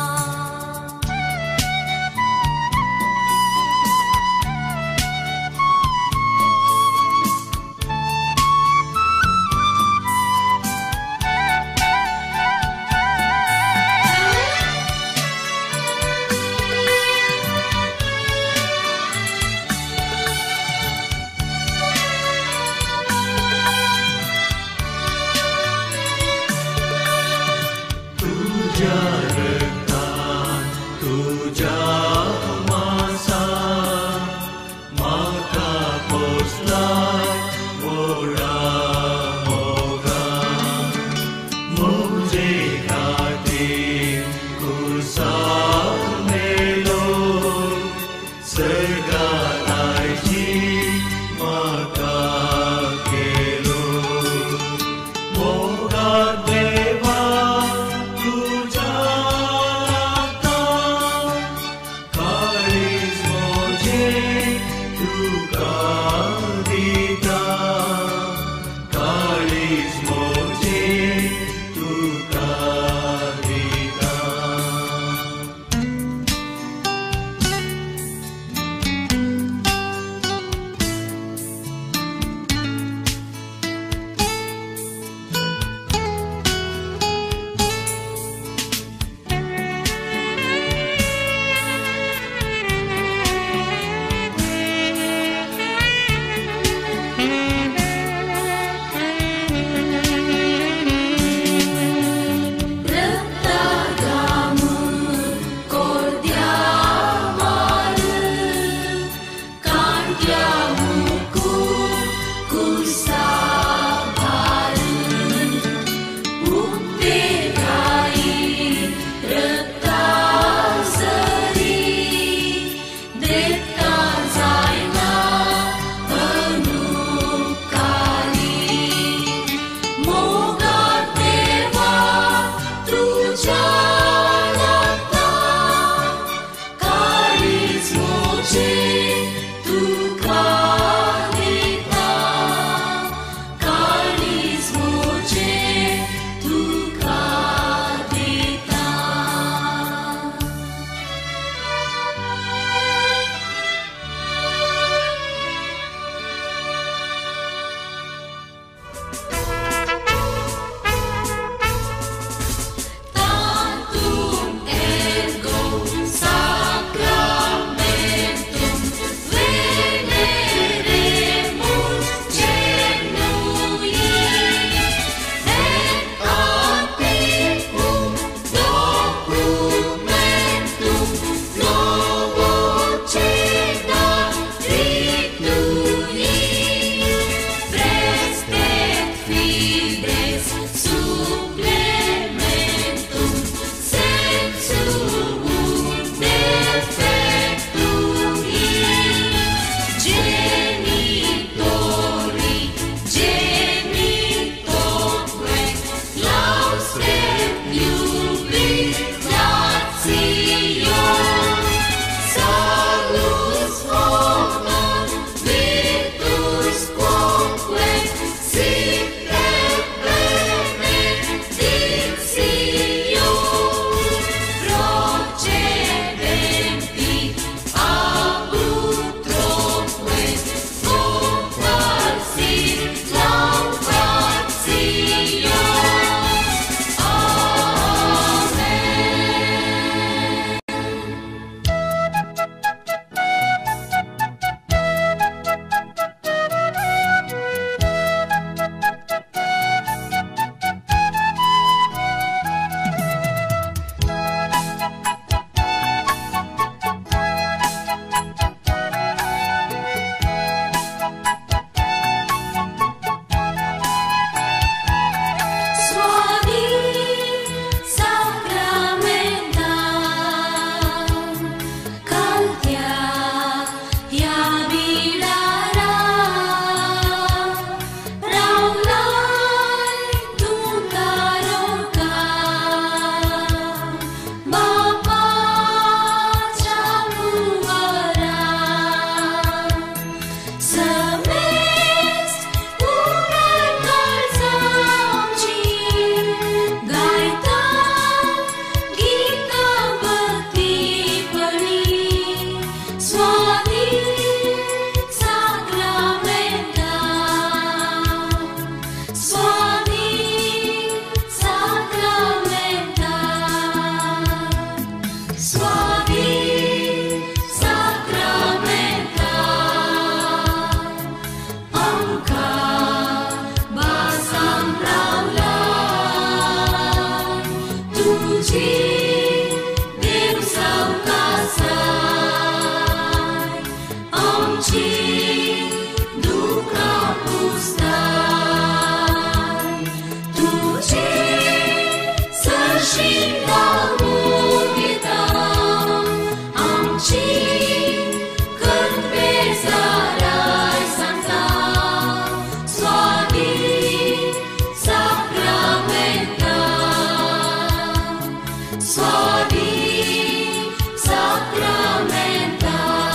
तुझ्या रक्तान तुझ्या मासा म्हाका पोसलाय व्हडा मोगा म्हजे खातीर कुसामेलो सर्गान आयची म्हाका केलो मोगा देवा तुझ्या आता काळीज मोजे तुका दिता काळीज मोजे तुका दिता आमची दुःखा पुसणार तुझे सरशील लावून घेता आमची कणभे जाराय सांगता स्वादी sacramenta स्वादी sacramenta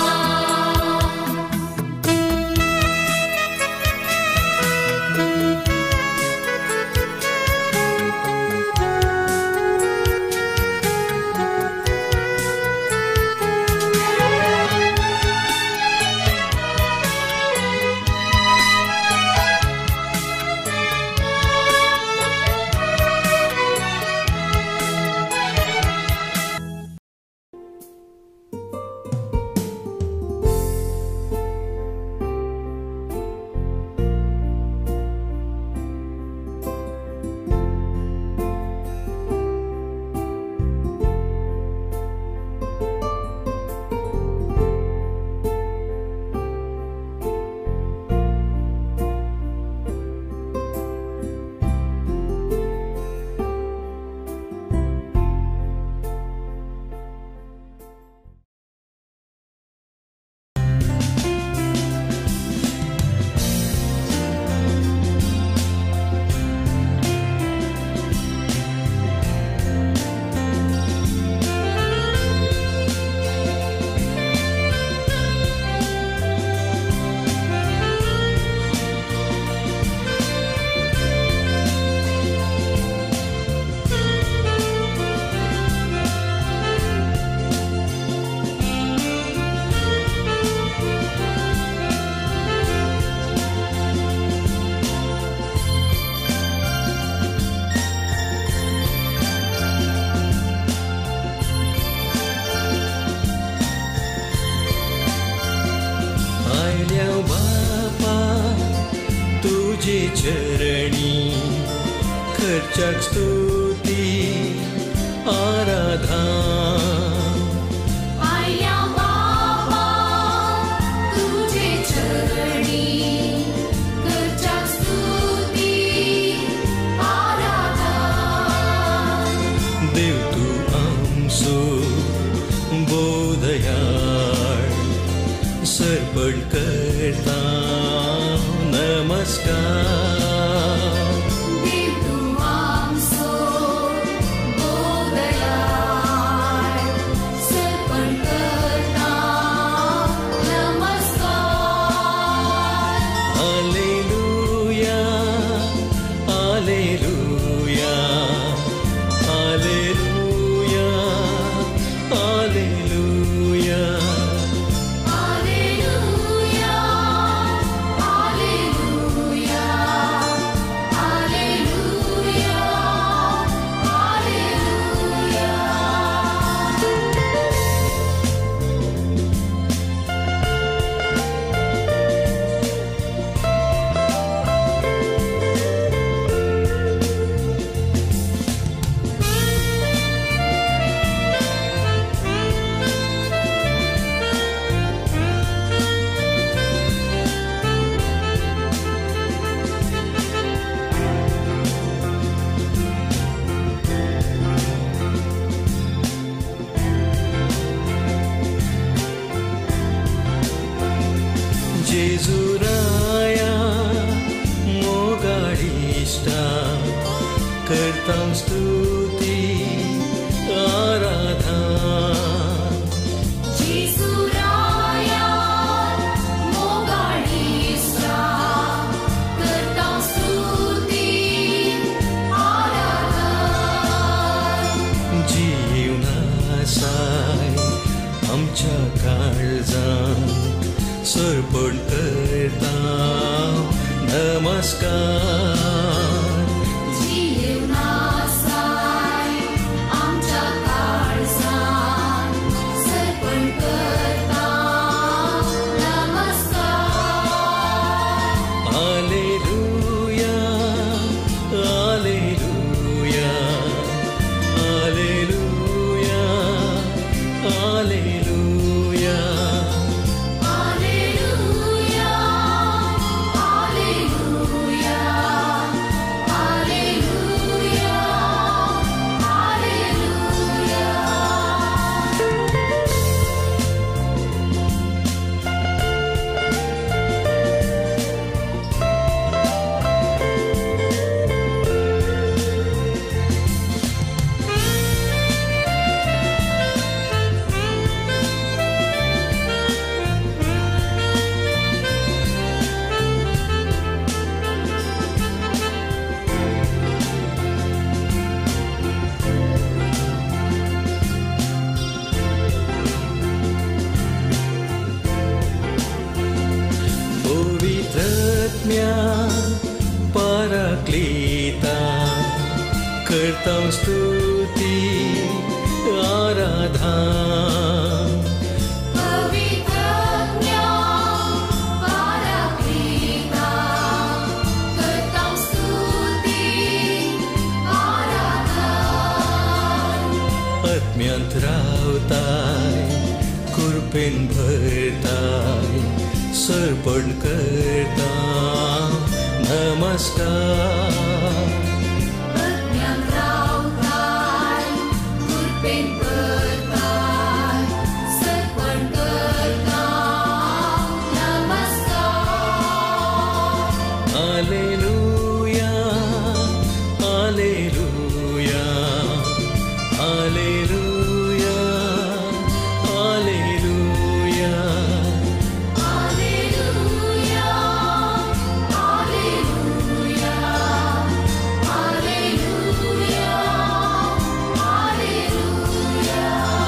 चरणी खर्चाक स्तुती आराधना आया बाबा तुझे चरणी खर्चाक स्तुती आराधना देव तू आमचो बोधयाळ सर्पण करता नमस्कार देव तू आमचो बोधयाळ सर्पण करता नमस्कार हालेलुया हालेलुया हालेलुया हालेलुया जेजुराया मोगाडिष्टा करतां स्तुती आराधना जेजुराया मोगाडिष्टा करतां स्तुती आराधना जीवनासाय आमच्या काळजांत सर्पण करता नमस्कार जीवनासाय आमच्या काळजांत सर्पण करता नमस्कार हालेलुया हालेलुया हालेलुया हालेलुया Hallelujah. आत्म्यात पराक्लिता करतां स्तुती आराधना पवित्रज्ञा पराक्लिता करतां स्तुती आराधना आत्म्यांत रावताय कृपेन भरताय सर्पण करता नमस्कार आत्म्यांत रावताय कृपेन भरताय सर्पण करता नमस्कार Alleluia, Alleluia, Alleluia, Alleluia. Alleluia, Alleluia, Alleluia, Alleluia.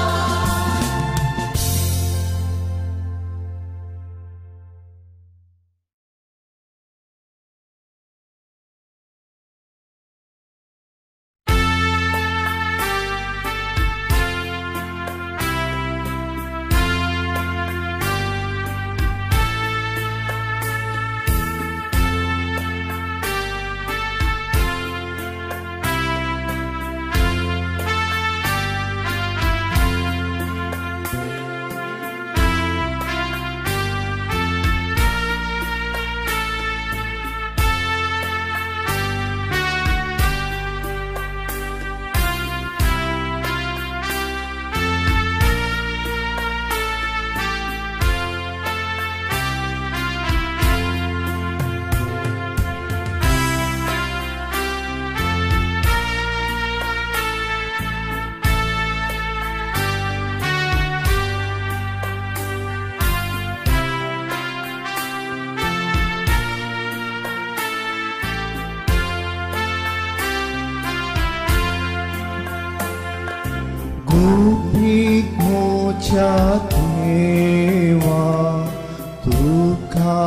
गुपित मोच्या देवा तुका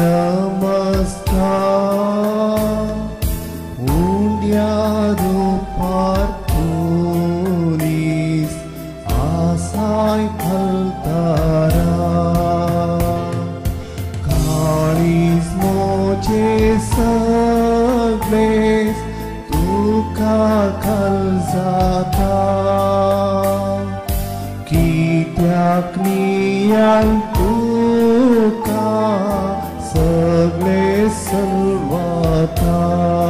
नमस्कार उंड्या रूपार तुनीस आसाय फलतारा काळीज मोचे सगळेस तुका कल जाता कित्याक नियान तुका सगळे सलवाता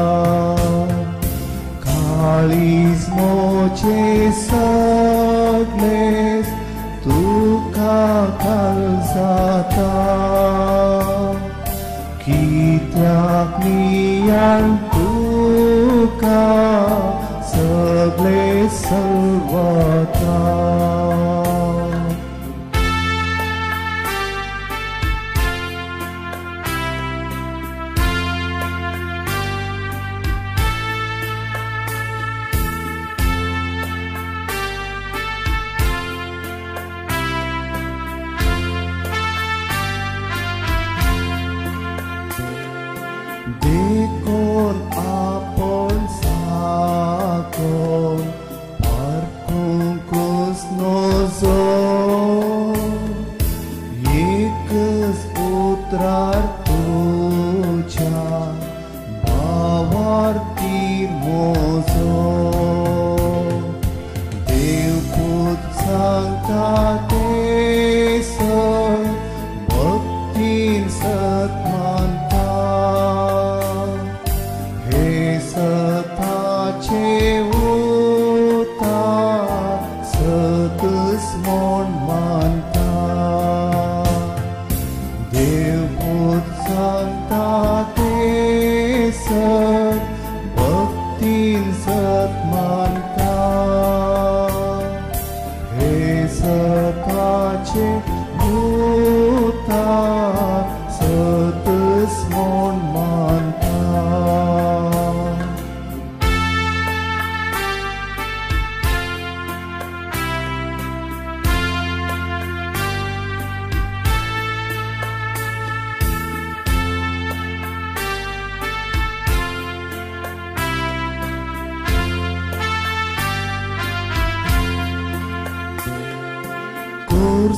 काळीज मोचे सगळेस तुका कल जाता कित्याक नियान तुका सगळे सलवाता देखोन आपण साकोन parcungus nozo एकच पुत्रार तुझ्या भावार्थी मोजो देवपूत सांगता ते भक्तीन सत्मानता हे सताचे उतार सतस मोन मानता देवपूत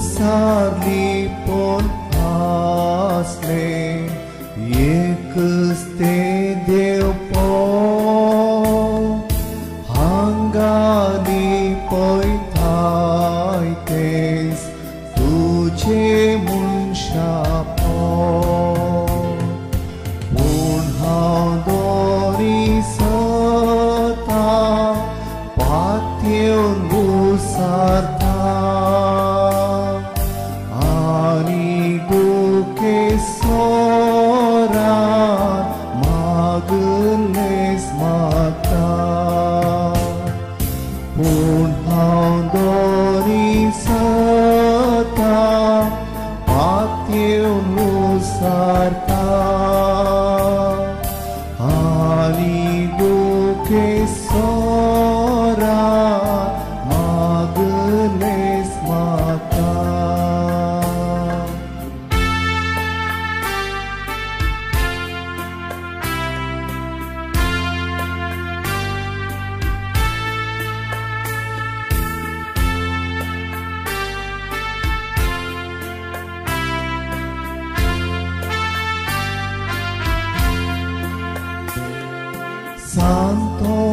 sarlipon asle एकच ते देव पो हांगाली पळयताय तेच तुझे मनशा पो पूण हांव दोरिसता पातयेवन घुसारता आनी दुखे सोरान मागलेस म्हाका पूण हांव दोरिसता पातयेवन घुसारता आनी दुखे सोरान मागलेस म्हाका Santo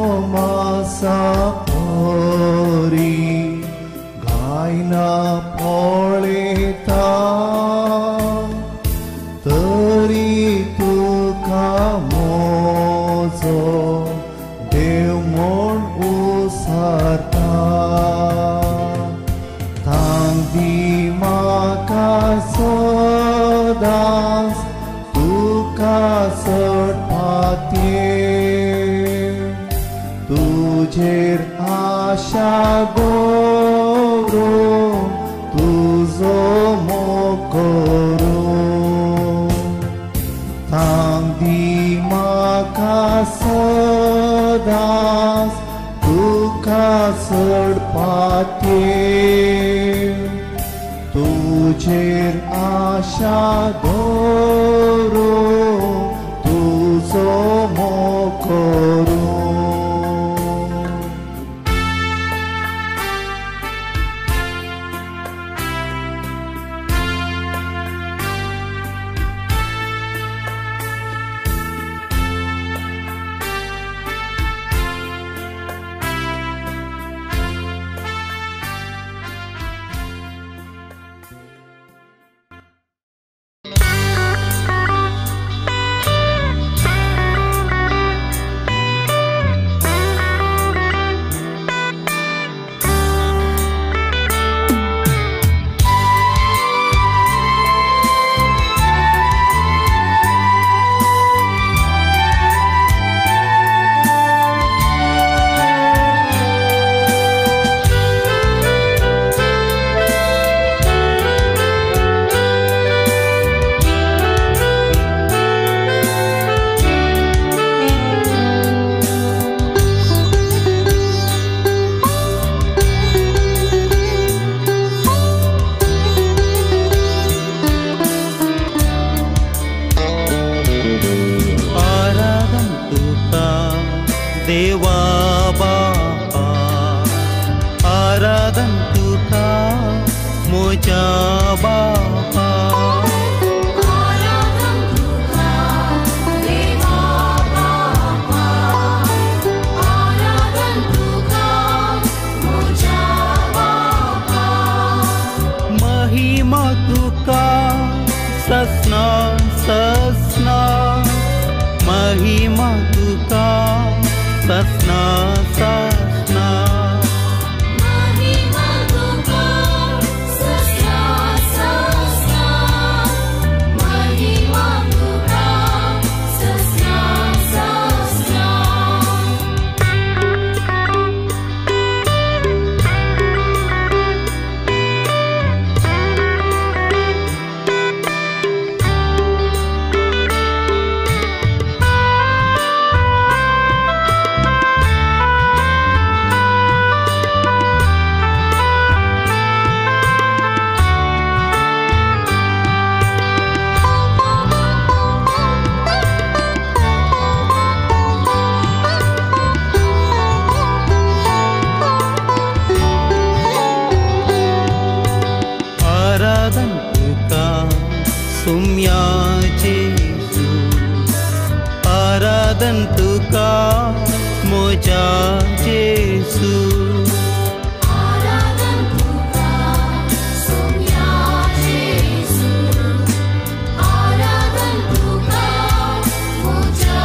Masapori Gaina Poleta Tari Tuka Mozo Devmon Usarta Tangdi Maka Sodas Tuka Sarpatye तुझेर आशा गोरो तुझो मोकोरो थांबी म्हाका सदांच तुका सडपाते तुझेर आशा गोरो तुझो मोकोरो देवा बापा आराधन तुका मोजा बापा आराधन तुका देवा बापा आराधन तुका मोजा बापा महिमा तुका ससना ससना महिमा तुका ससना ससना महिमा तुका ससना ससना महिमा तुका ससना ससना Yesus, aradan Tuhan moja Yesus. Aradan Tuhan sumya Yesus, aradan Tuhan moja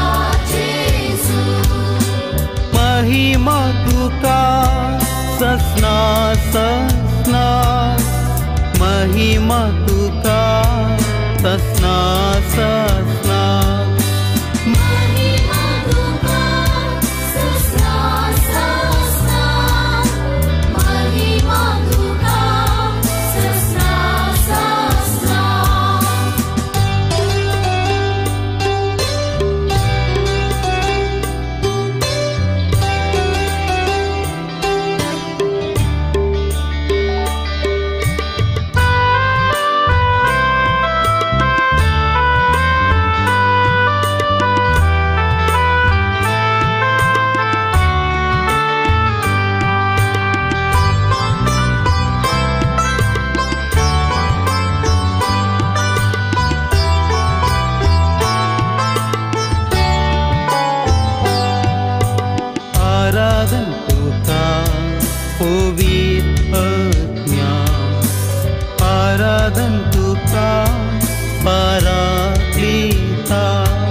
Yesus. Mahima Tuhan sasna sasna, mahima Tuhan sasna sasna. Mahima Tuhan sasna sasna, mahima Tuhan sasna sasna. Aradan Tuhan pavitnya, aradan Tuhan Paraklita.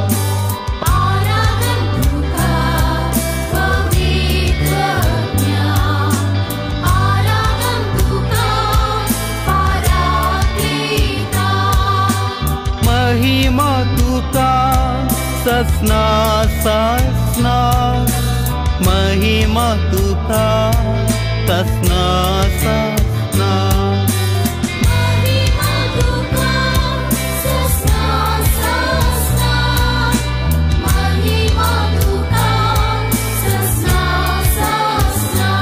Aradan Tuhan pavitnya, aradan Tuhan Paraklita. Mahima Tuhan sasna sasna, mahima Tuhan sasna sasna. Mahima Tuhan sasna sasna, mahima Tuhan sasna sasna.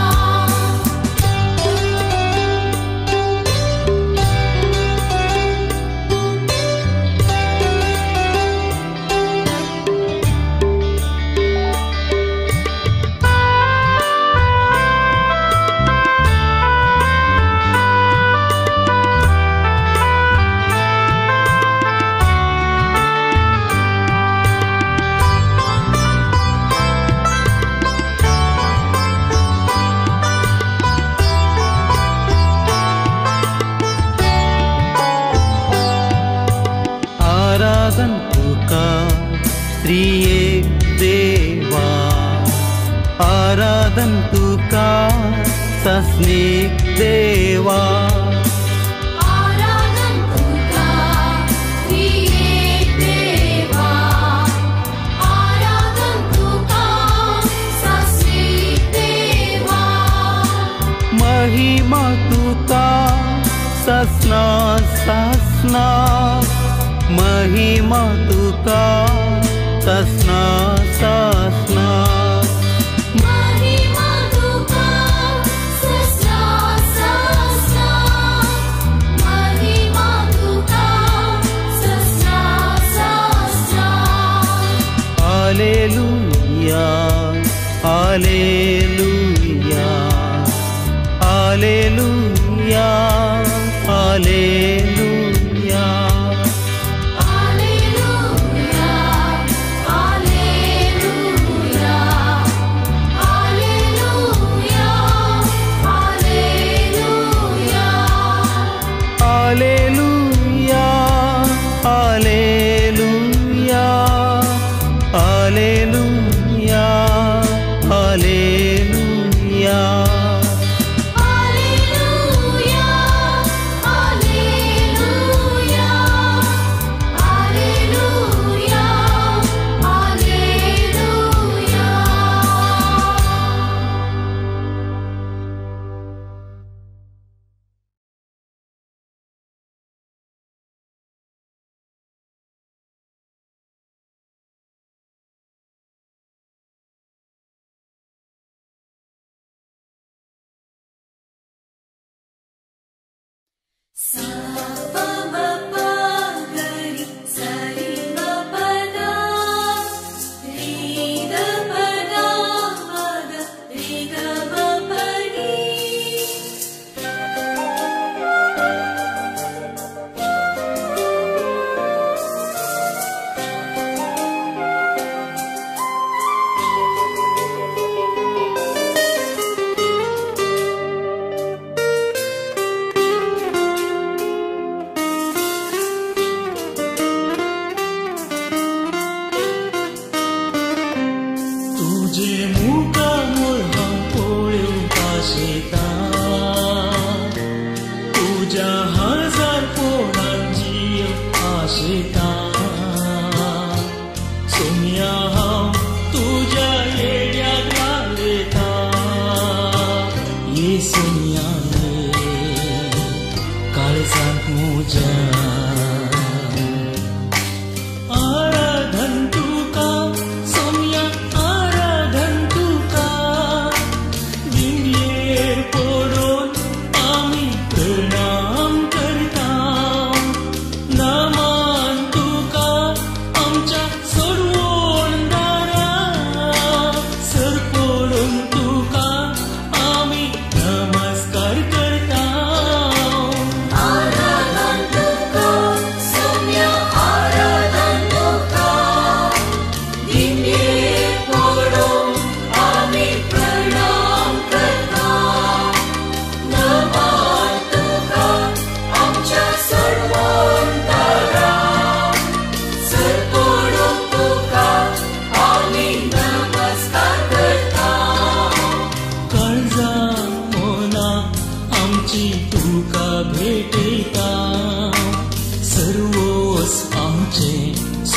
Aradan Tuhan Triye Deva, aradan Tuhan Sasnik Deva. Aradan Tuhan Triyedeva, aradan Tuhan Sasnik Deva. Mahima Tuhan sasna sasna, mahima Tuhan sasna sasna. Mahima Tuhan sasna sasna, mahima Tuhan sasna sasna. Alleluia, alleluia, alleluia, alleluia. Alleluia, alleluia, alleluia, alleluia. Alleluia, alleluia, alleluia, alleluia. Alleluia, alleluia, alleluia, alleluia. Sa pa ma pa ga ri sa ri ma pa da, ri da pa da ma da, ri ga ma pa ni.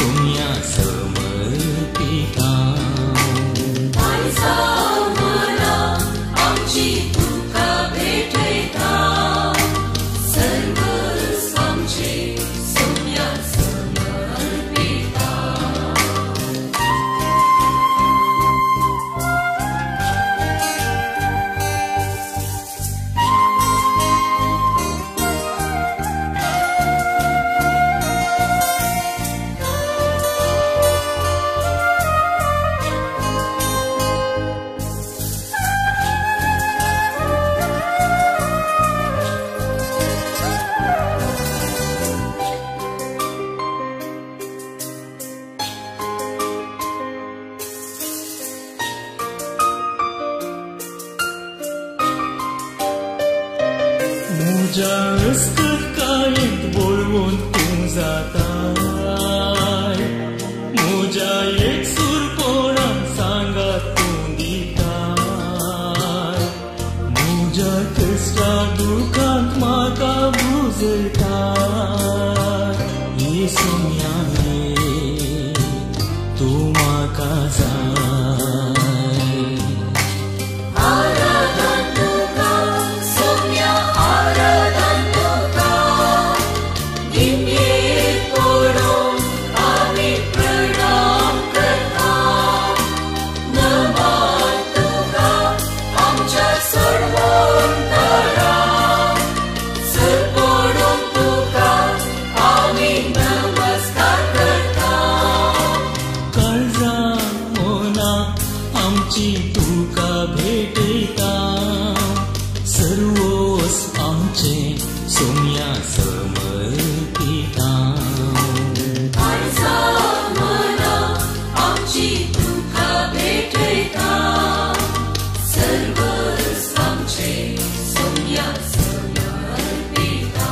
Saumya समर्पिता Aiza मला आमची तुका भेटयता सर्वस्व आमचे सोम्या समर्पिता मुजा काळीत बोलवून तूं जाताय मुजा एक सूर कोणाक सांगात तूं दिताय मुजा कश्टा दुखांत म्हाका बुजयताय येसुया तूं म्हाका जाय आराधन तुका सोम्या आराधन तुका निमयेक पडून आमी प्रणाम करता नमन तुका आमच्या सर्वोंतराक सर पडून तुका आमी नमस्कार करता काळजा मोना आमची तुका भेटयता सर्वोस आमचे सोम्या समर्पिता आयजा मला आमची तुका भेटयता सर्वस्व आमचे सोम्या समर्पिता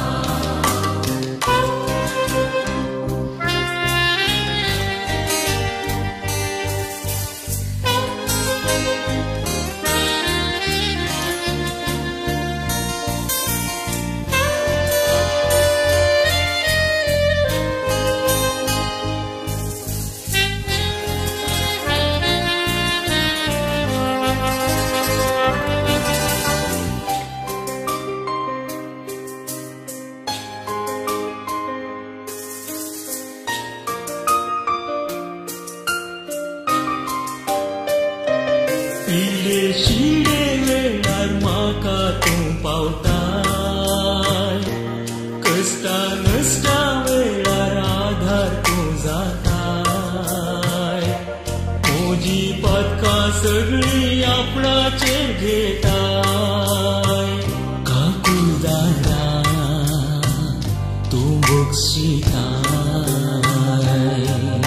पिले शिडे वेळार म्हाका तूं पावताय कश्टा नश्टा वेळार आधार तूं जाताय म्हजी पदकां सगळीं आपणाचेर घेताय काकुदारा तूं बक्षिताय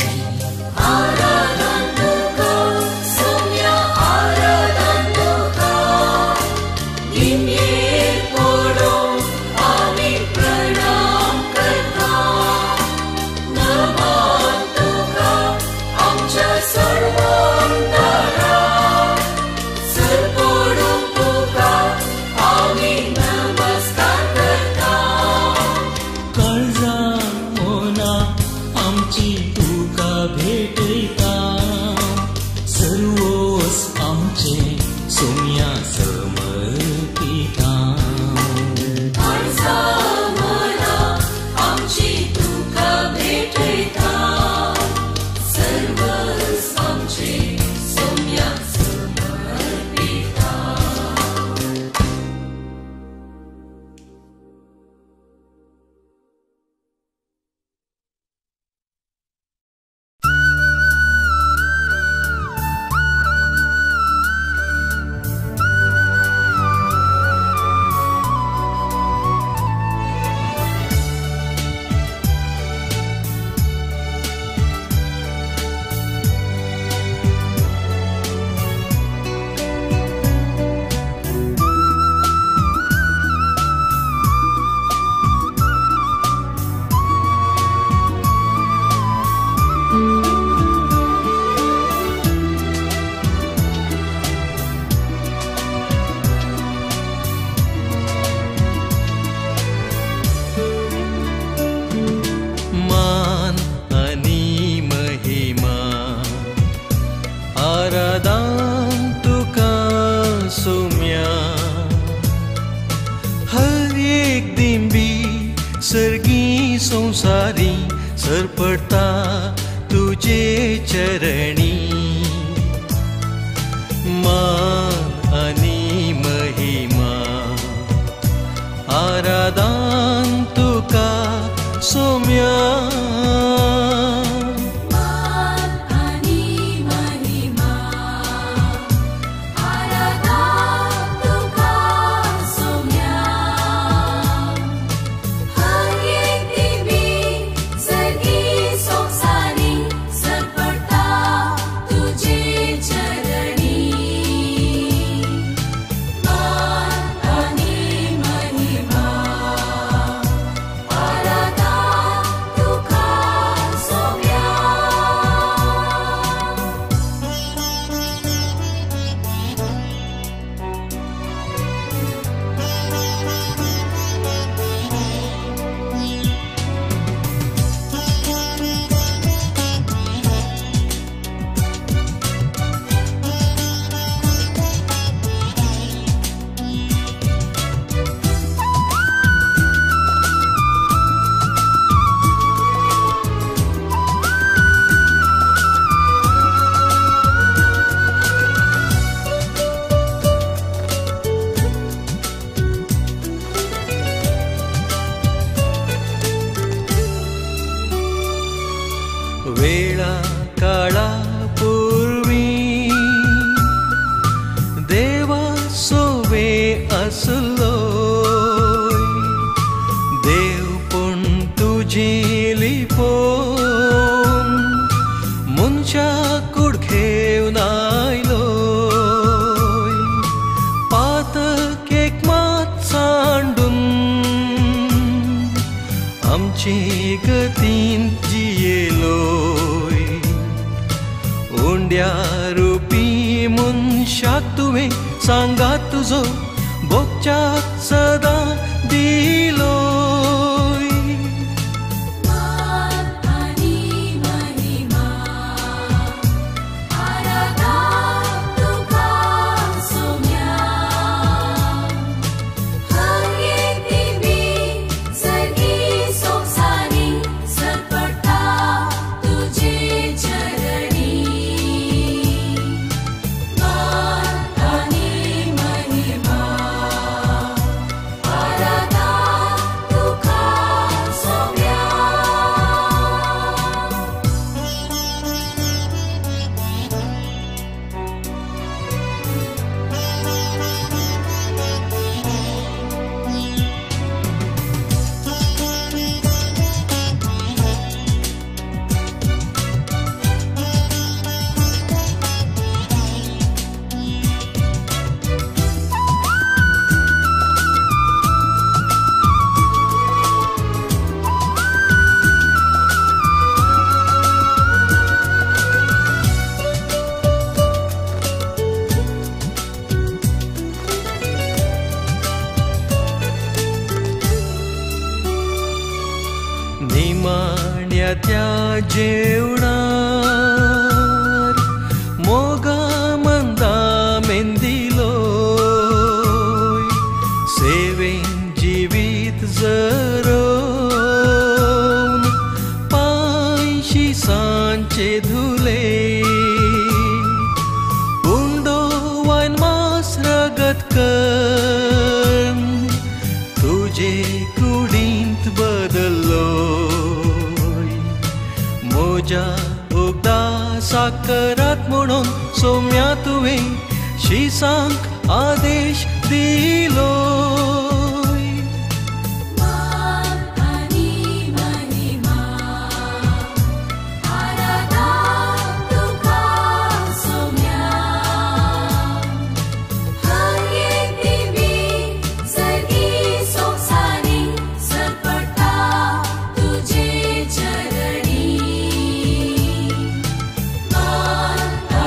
आराधन तुका सोम्या आराधन तुका निमयेक पडून आमी प्रणाम करता नमन तुका आमच्या सर्वोंतराक सर पडून तुका आमी नमस्कार करता काळजा मोना आमची तुका भेटयता सर्वोस आमचे सोम्या समर्पिता आयजा मला आमची तुका भेटयता सर्वस्व आमचे सोम्या समर्पिता संसारी सरपडता तुझे चरणी. मान आणि महिमा आराधन तुका सौम्या. वेळा काळा पूर्वी देवा सोवे असलो. देव पण तुझी लिपोन मुनच्या कुडखेवन आयलो. पातक एक मात सांडून आमची गतीन जियेलोय. ओंड्या रुपी मनशाक तुवें सांगात तुजो भोगच्याक सदां दिलोय. निमाण्या त्या जेवणार मोगा मंदा मेंदिलोय. सेवेन जिवीत जरोवन पांयशी सांचे धुले. उंडो वायन मास रगत कर तुझे कुडींत बदल्लो. मोजा उगदा साकरात म्हणून सौम्या तुवें शिसांक आदेश दिलो.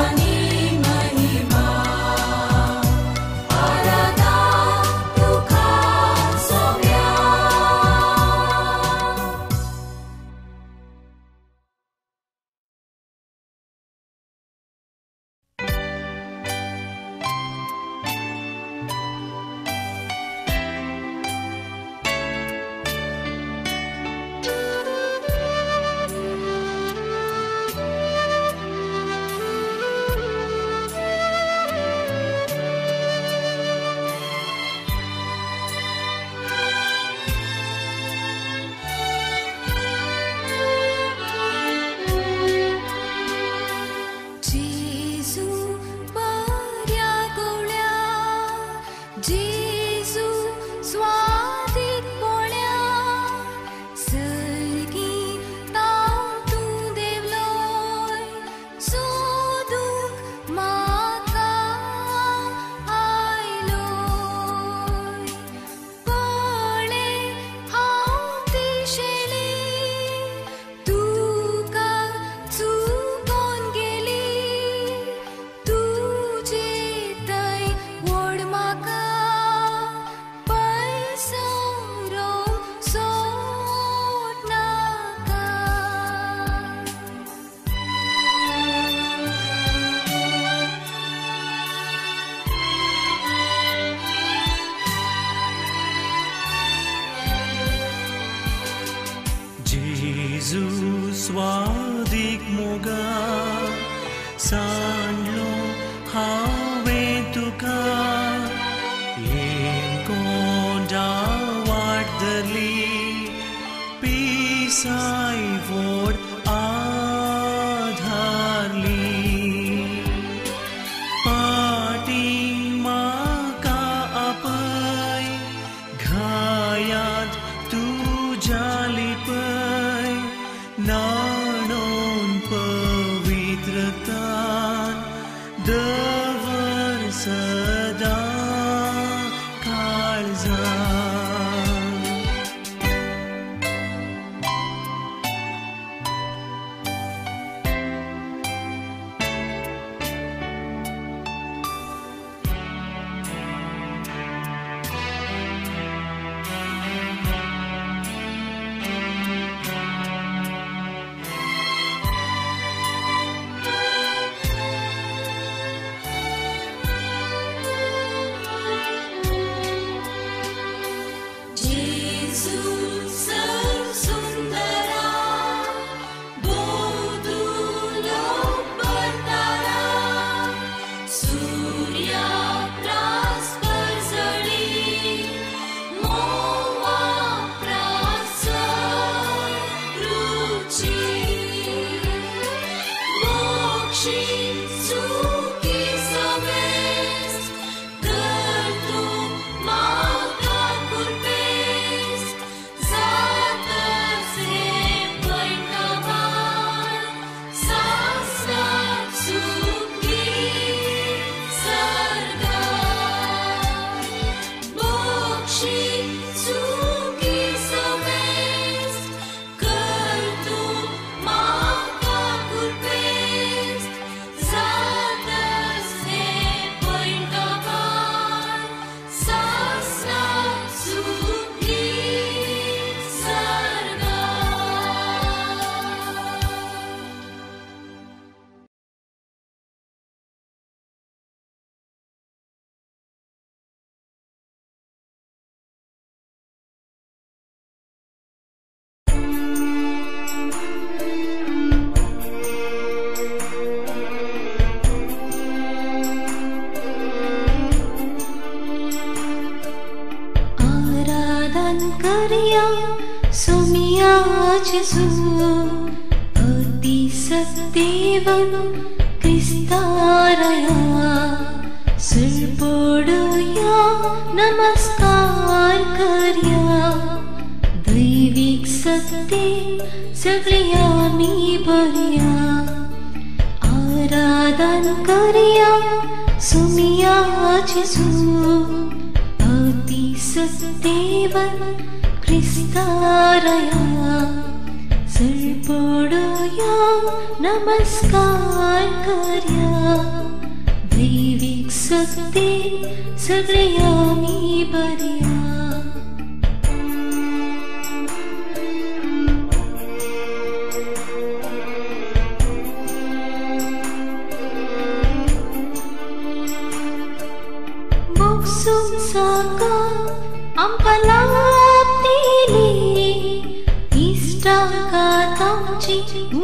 तुका अति सत्यवन क्रिस्तारया सिरपोडूया नमस्कार कर्या दैविक सत्य सगळे आम्ही भरया आराधन कर्या सुमियाचे अति सत्यवन क्रिस्तारया सिरपोडूया नमस्कार कर्या दैविक सत्य सगळे आम्ही भरया मोक्षुम साका आमकां लाभलेली इष्टाघातांची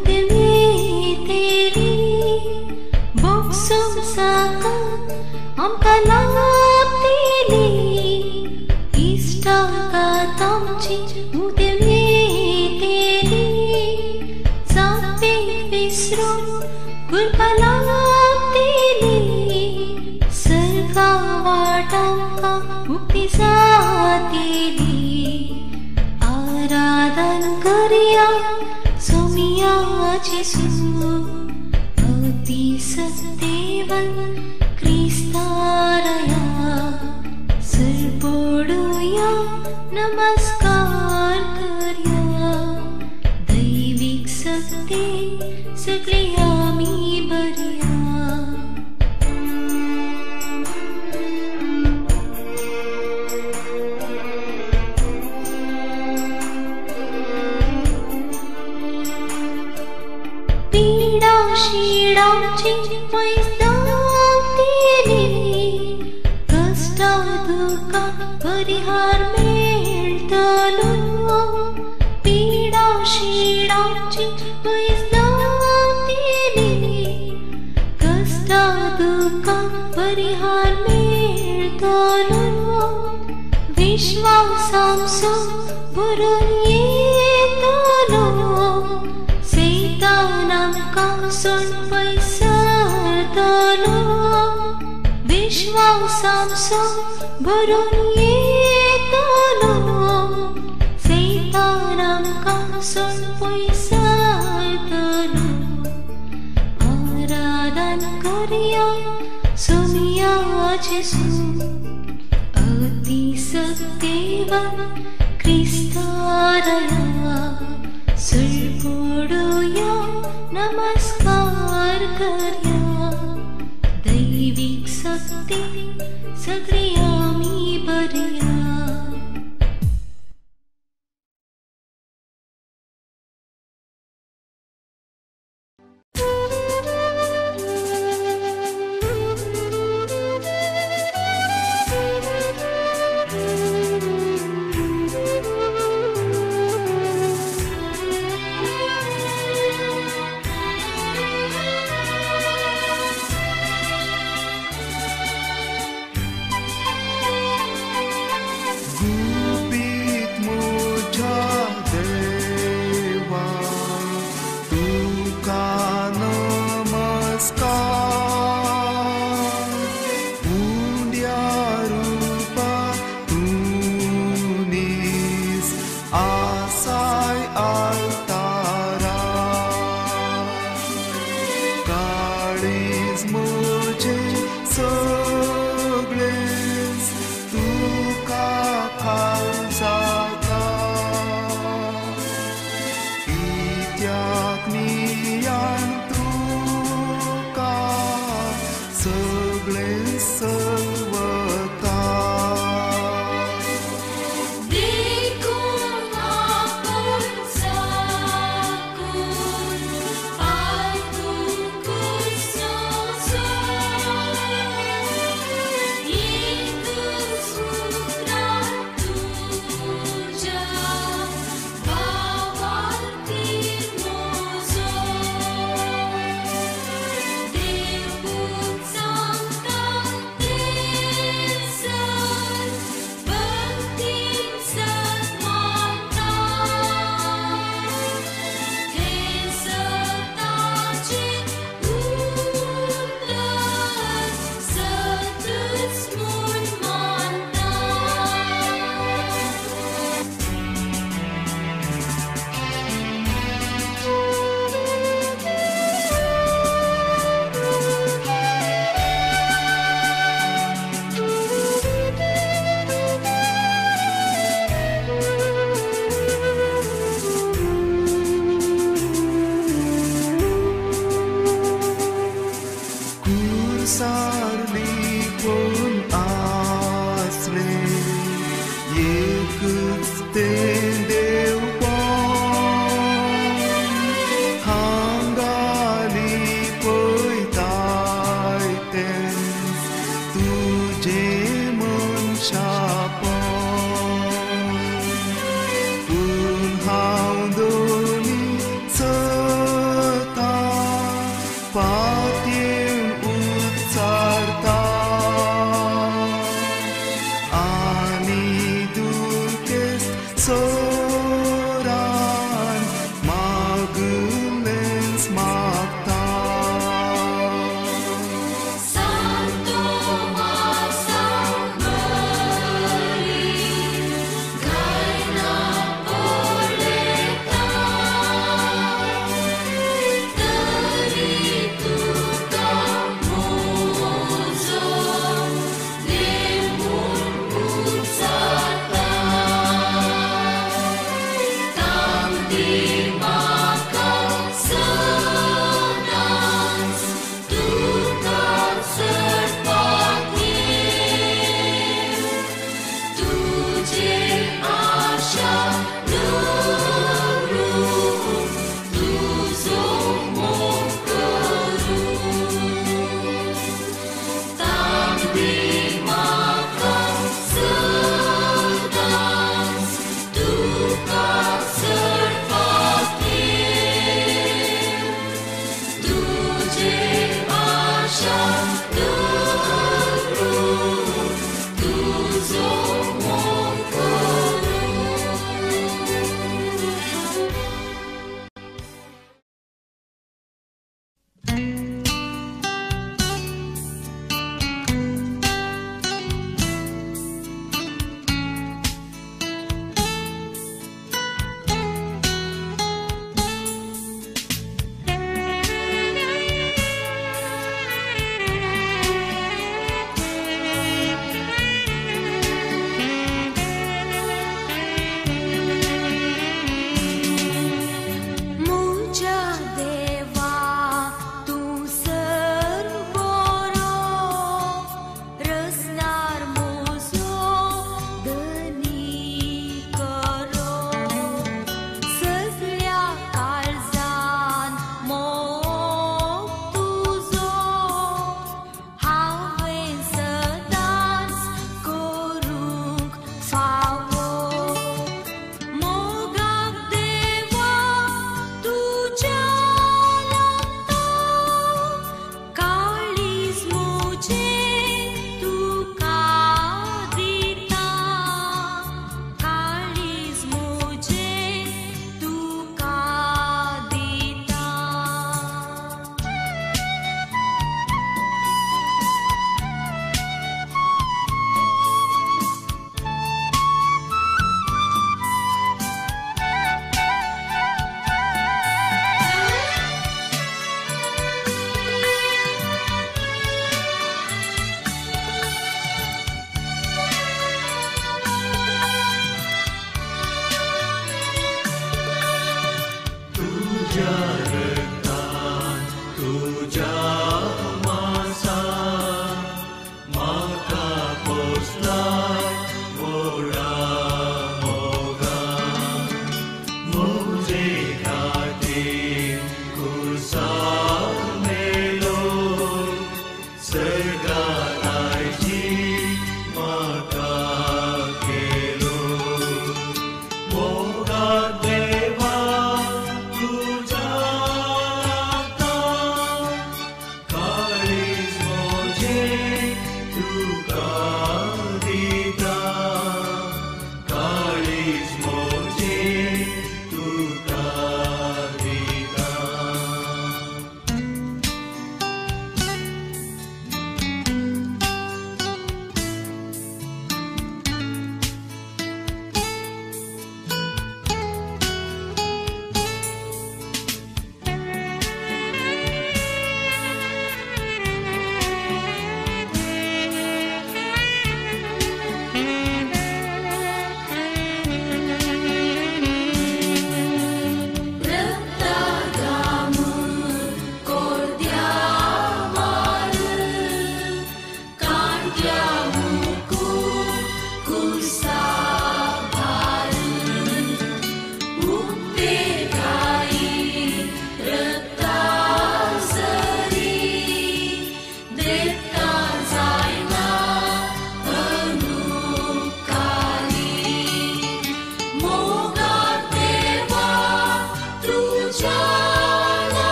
उदेली मोक्षुम साका आमकां लाभलेली इष्टाघातांची उदेली जापे विसरून कृपा लाभलेली वाटांका मुक्ती जातेली आराधन कर्या सोमियाचे अति सत्यवन क्रिस्तारया सिरपोडूया नमस्कार कर्या दैविक सत्य सगळे आम्ही भरया शीडांची पैजातेली कष्टा दुःखा परिहार मेळटलो पीडा शीडांची पैजातेली कष्टा दुःखा परिहार मेळटलो विश्वासांचो भरून येतलो सैतानांकासून पयसरतलो विश्वासांचो भरून येतलो सैतानांकासून पयसरतलो आराधन कर्या सोमियाचे अति सत्यवन क्रिस्तारया सिरपोडूया नमस्कार कर्या दैविक सत्य सगळे आम्ही भरया मुझे सगळेच तुका खावजाता कित्याक नियान तुका सगळें सर्वता देखून आपण साकून आयकून कुसोसो एकच उतरात तुझ्या भावातील मोजो देव सांगता ते सर भक्तीन सन्मानता हे सताचे उत्तर सतच म्हूण मानता कुसारली कोण आसले एकच तें देवपण हांगाली पळयताय तें तुजें मनशापण पूण हांव दोनी चलता पातयेन उच्चारता आनी दुर्गेस्त सोरान मागलेंच मागता Santo Masamari Gaina Poleta Tari Tuka Mozo Lemun Utsata Tamdi Maka Sadans Tuka Serpati Tuje Asha Nuru Tuzo Mokoru Tamdi Maka Sadans Tuka Serpati तुझे आशा नरू तुझो मोकोरू तुझ्या मासा माका पोसला मोडा मोगा मुझे खातीर कुसा मेलो सर्गालायची माका केलो मोगा देवा तुझ्या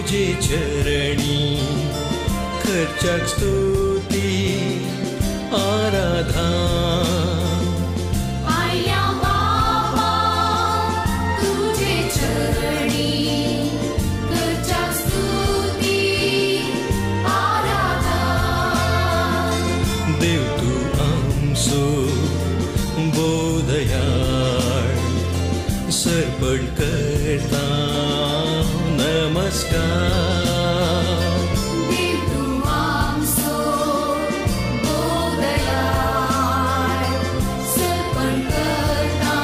तुझे चरणी खर्चाक स्तुती आराधन आया बाबा तुझे चरणी करच्या स्तुती आराधन देव तू आमचो बोधयाळ सर्पण करता नमस्कार देव तू आमचो बोधयाळ सर्पण करता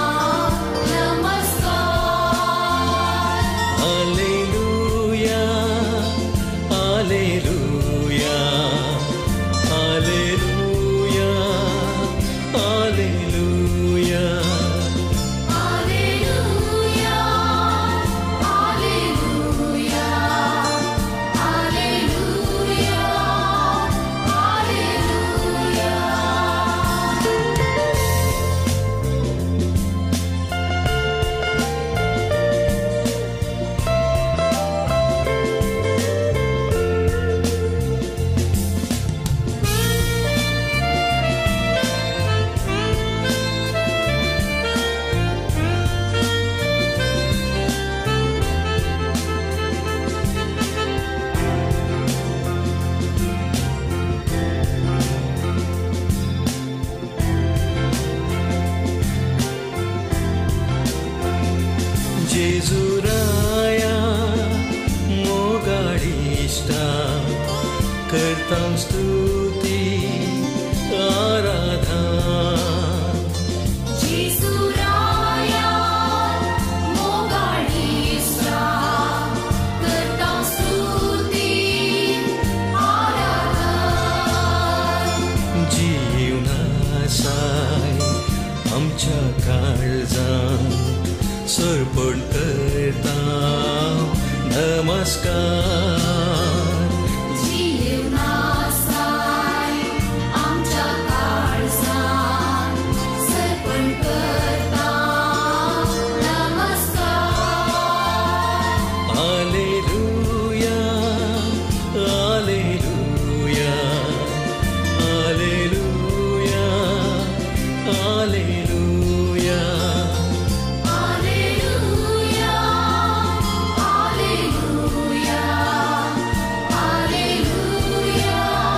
नमस्कार हालेलुया हालेलुया हालेलुया हालेलुया Alleluia, Alleluia, Alleluia, जेजुराया मोगाडिष्टा करतां स्तुती आराधन Jesuraya, mogadista, करता स्तुती आराधन जीवनासाय आमच्या काळजान सर्पण करता नमस्कार जीवनासाय आमच्या काळजान सर्पण करता नमस्कार हालेलुया हालेलुया हालेलुया हालेलुया Alleluia, Alleluia, Alleluia,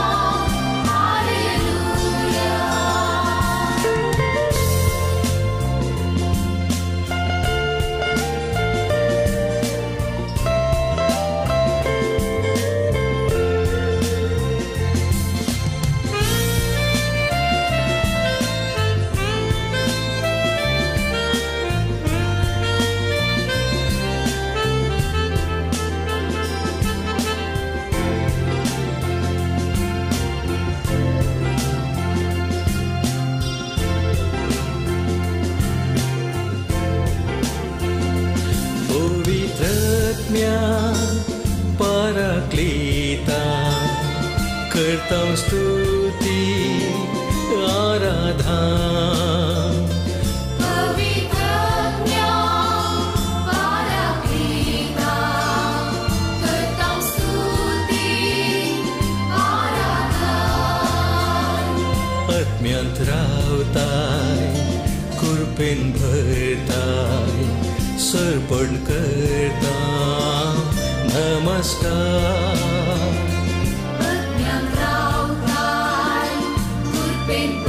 पवित्रत्म्या पराक्लिता करतां स्तुती आराधन पवित्रज्ञा पराक्लिता करता स्तुती आराधन आत्म्यांत रावताय कृपेन भरताय सर्पण करता नमस्कार आत्म्यांत रावताय कृपेन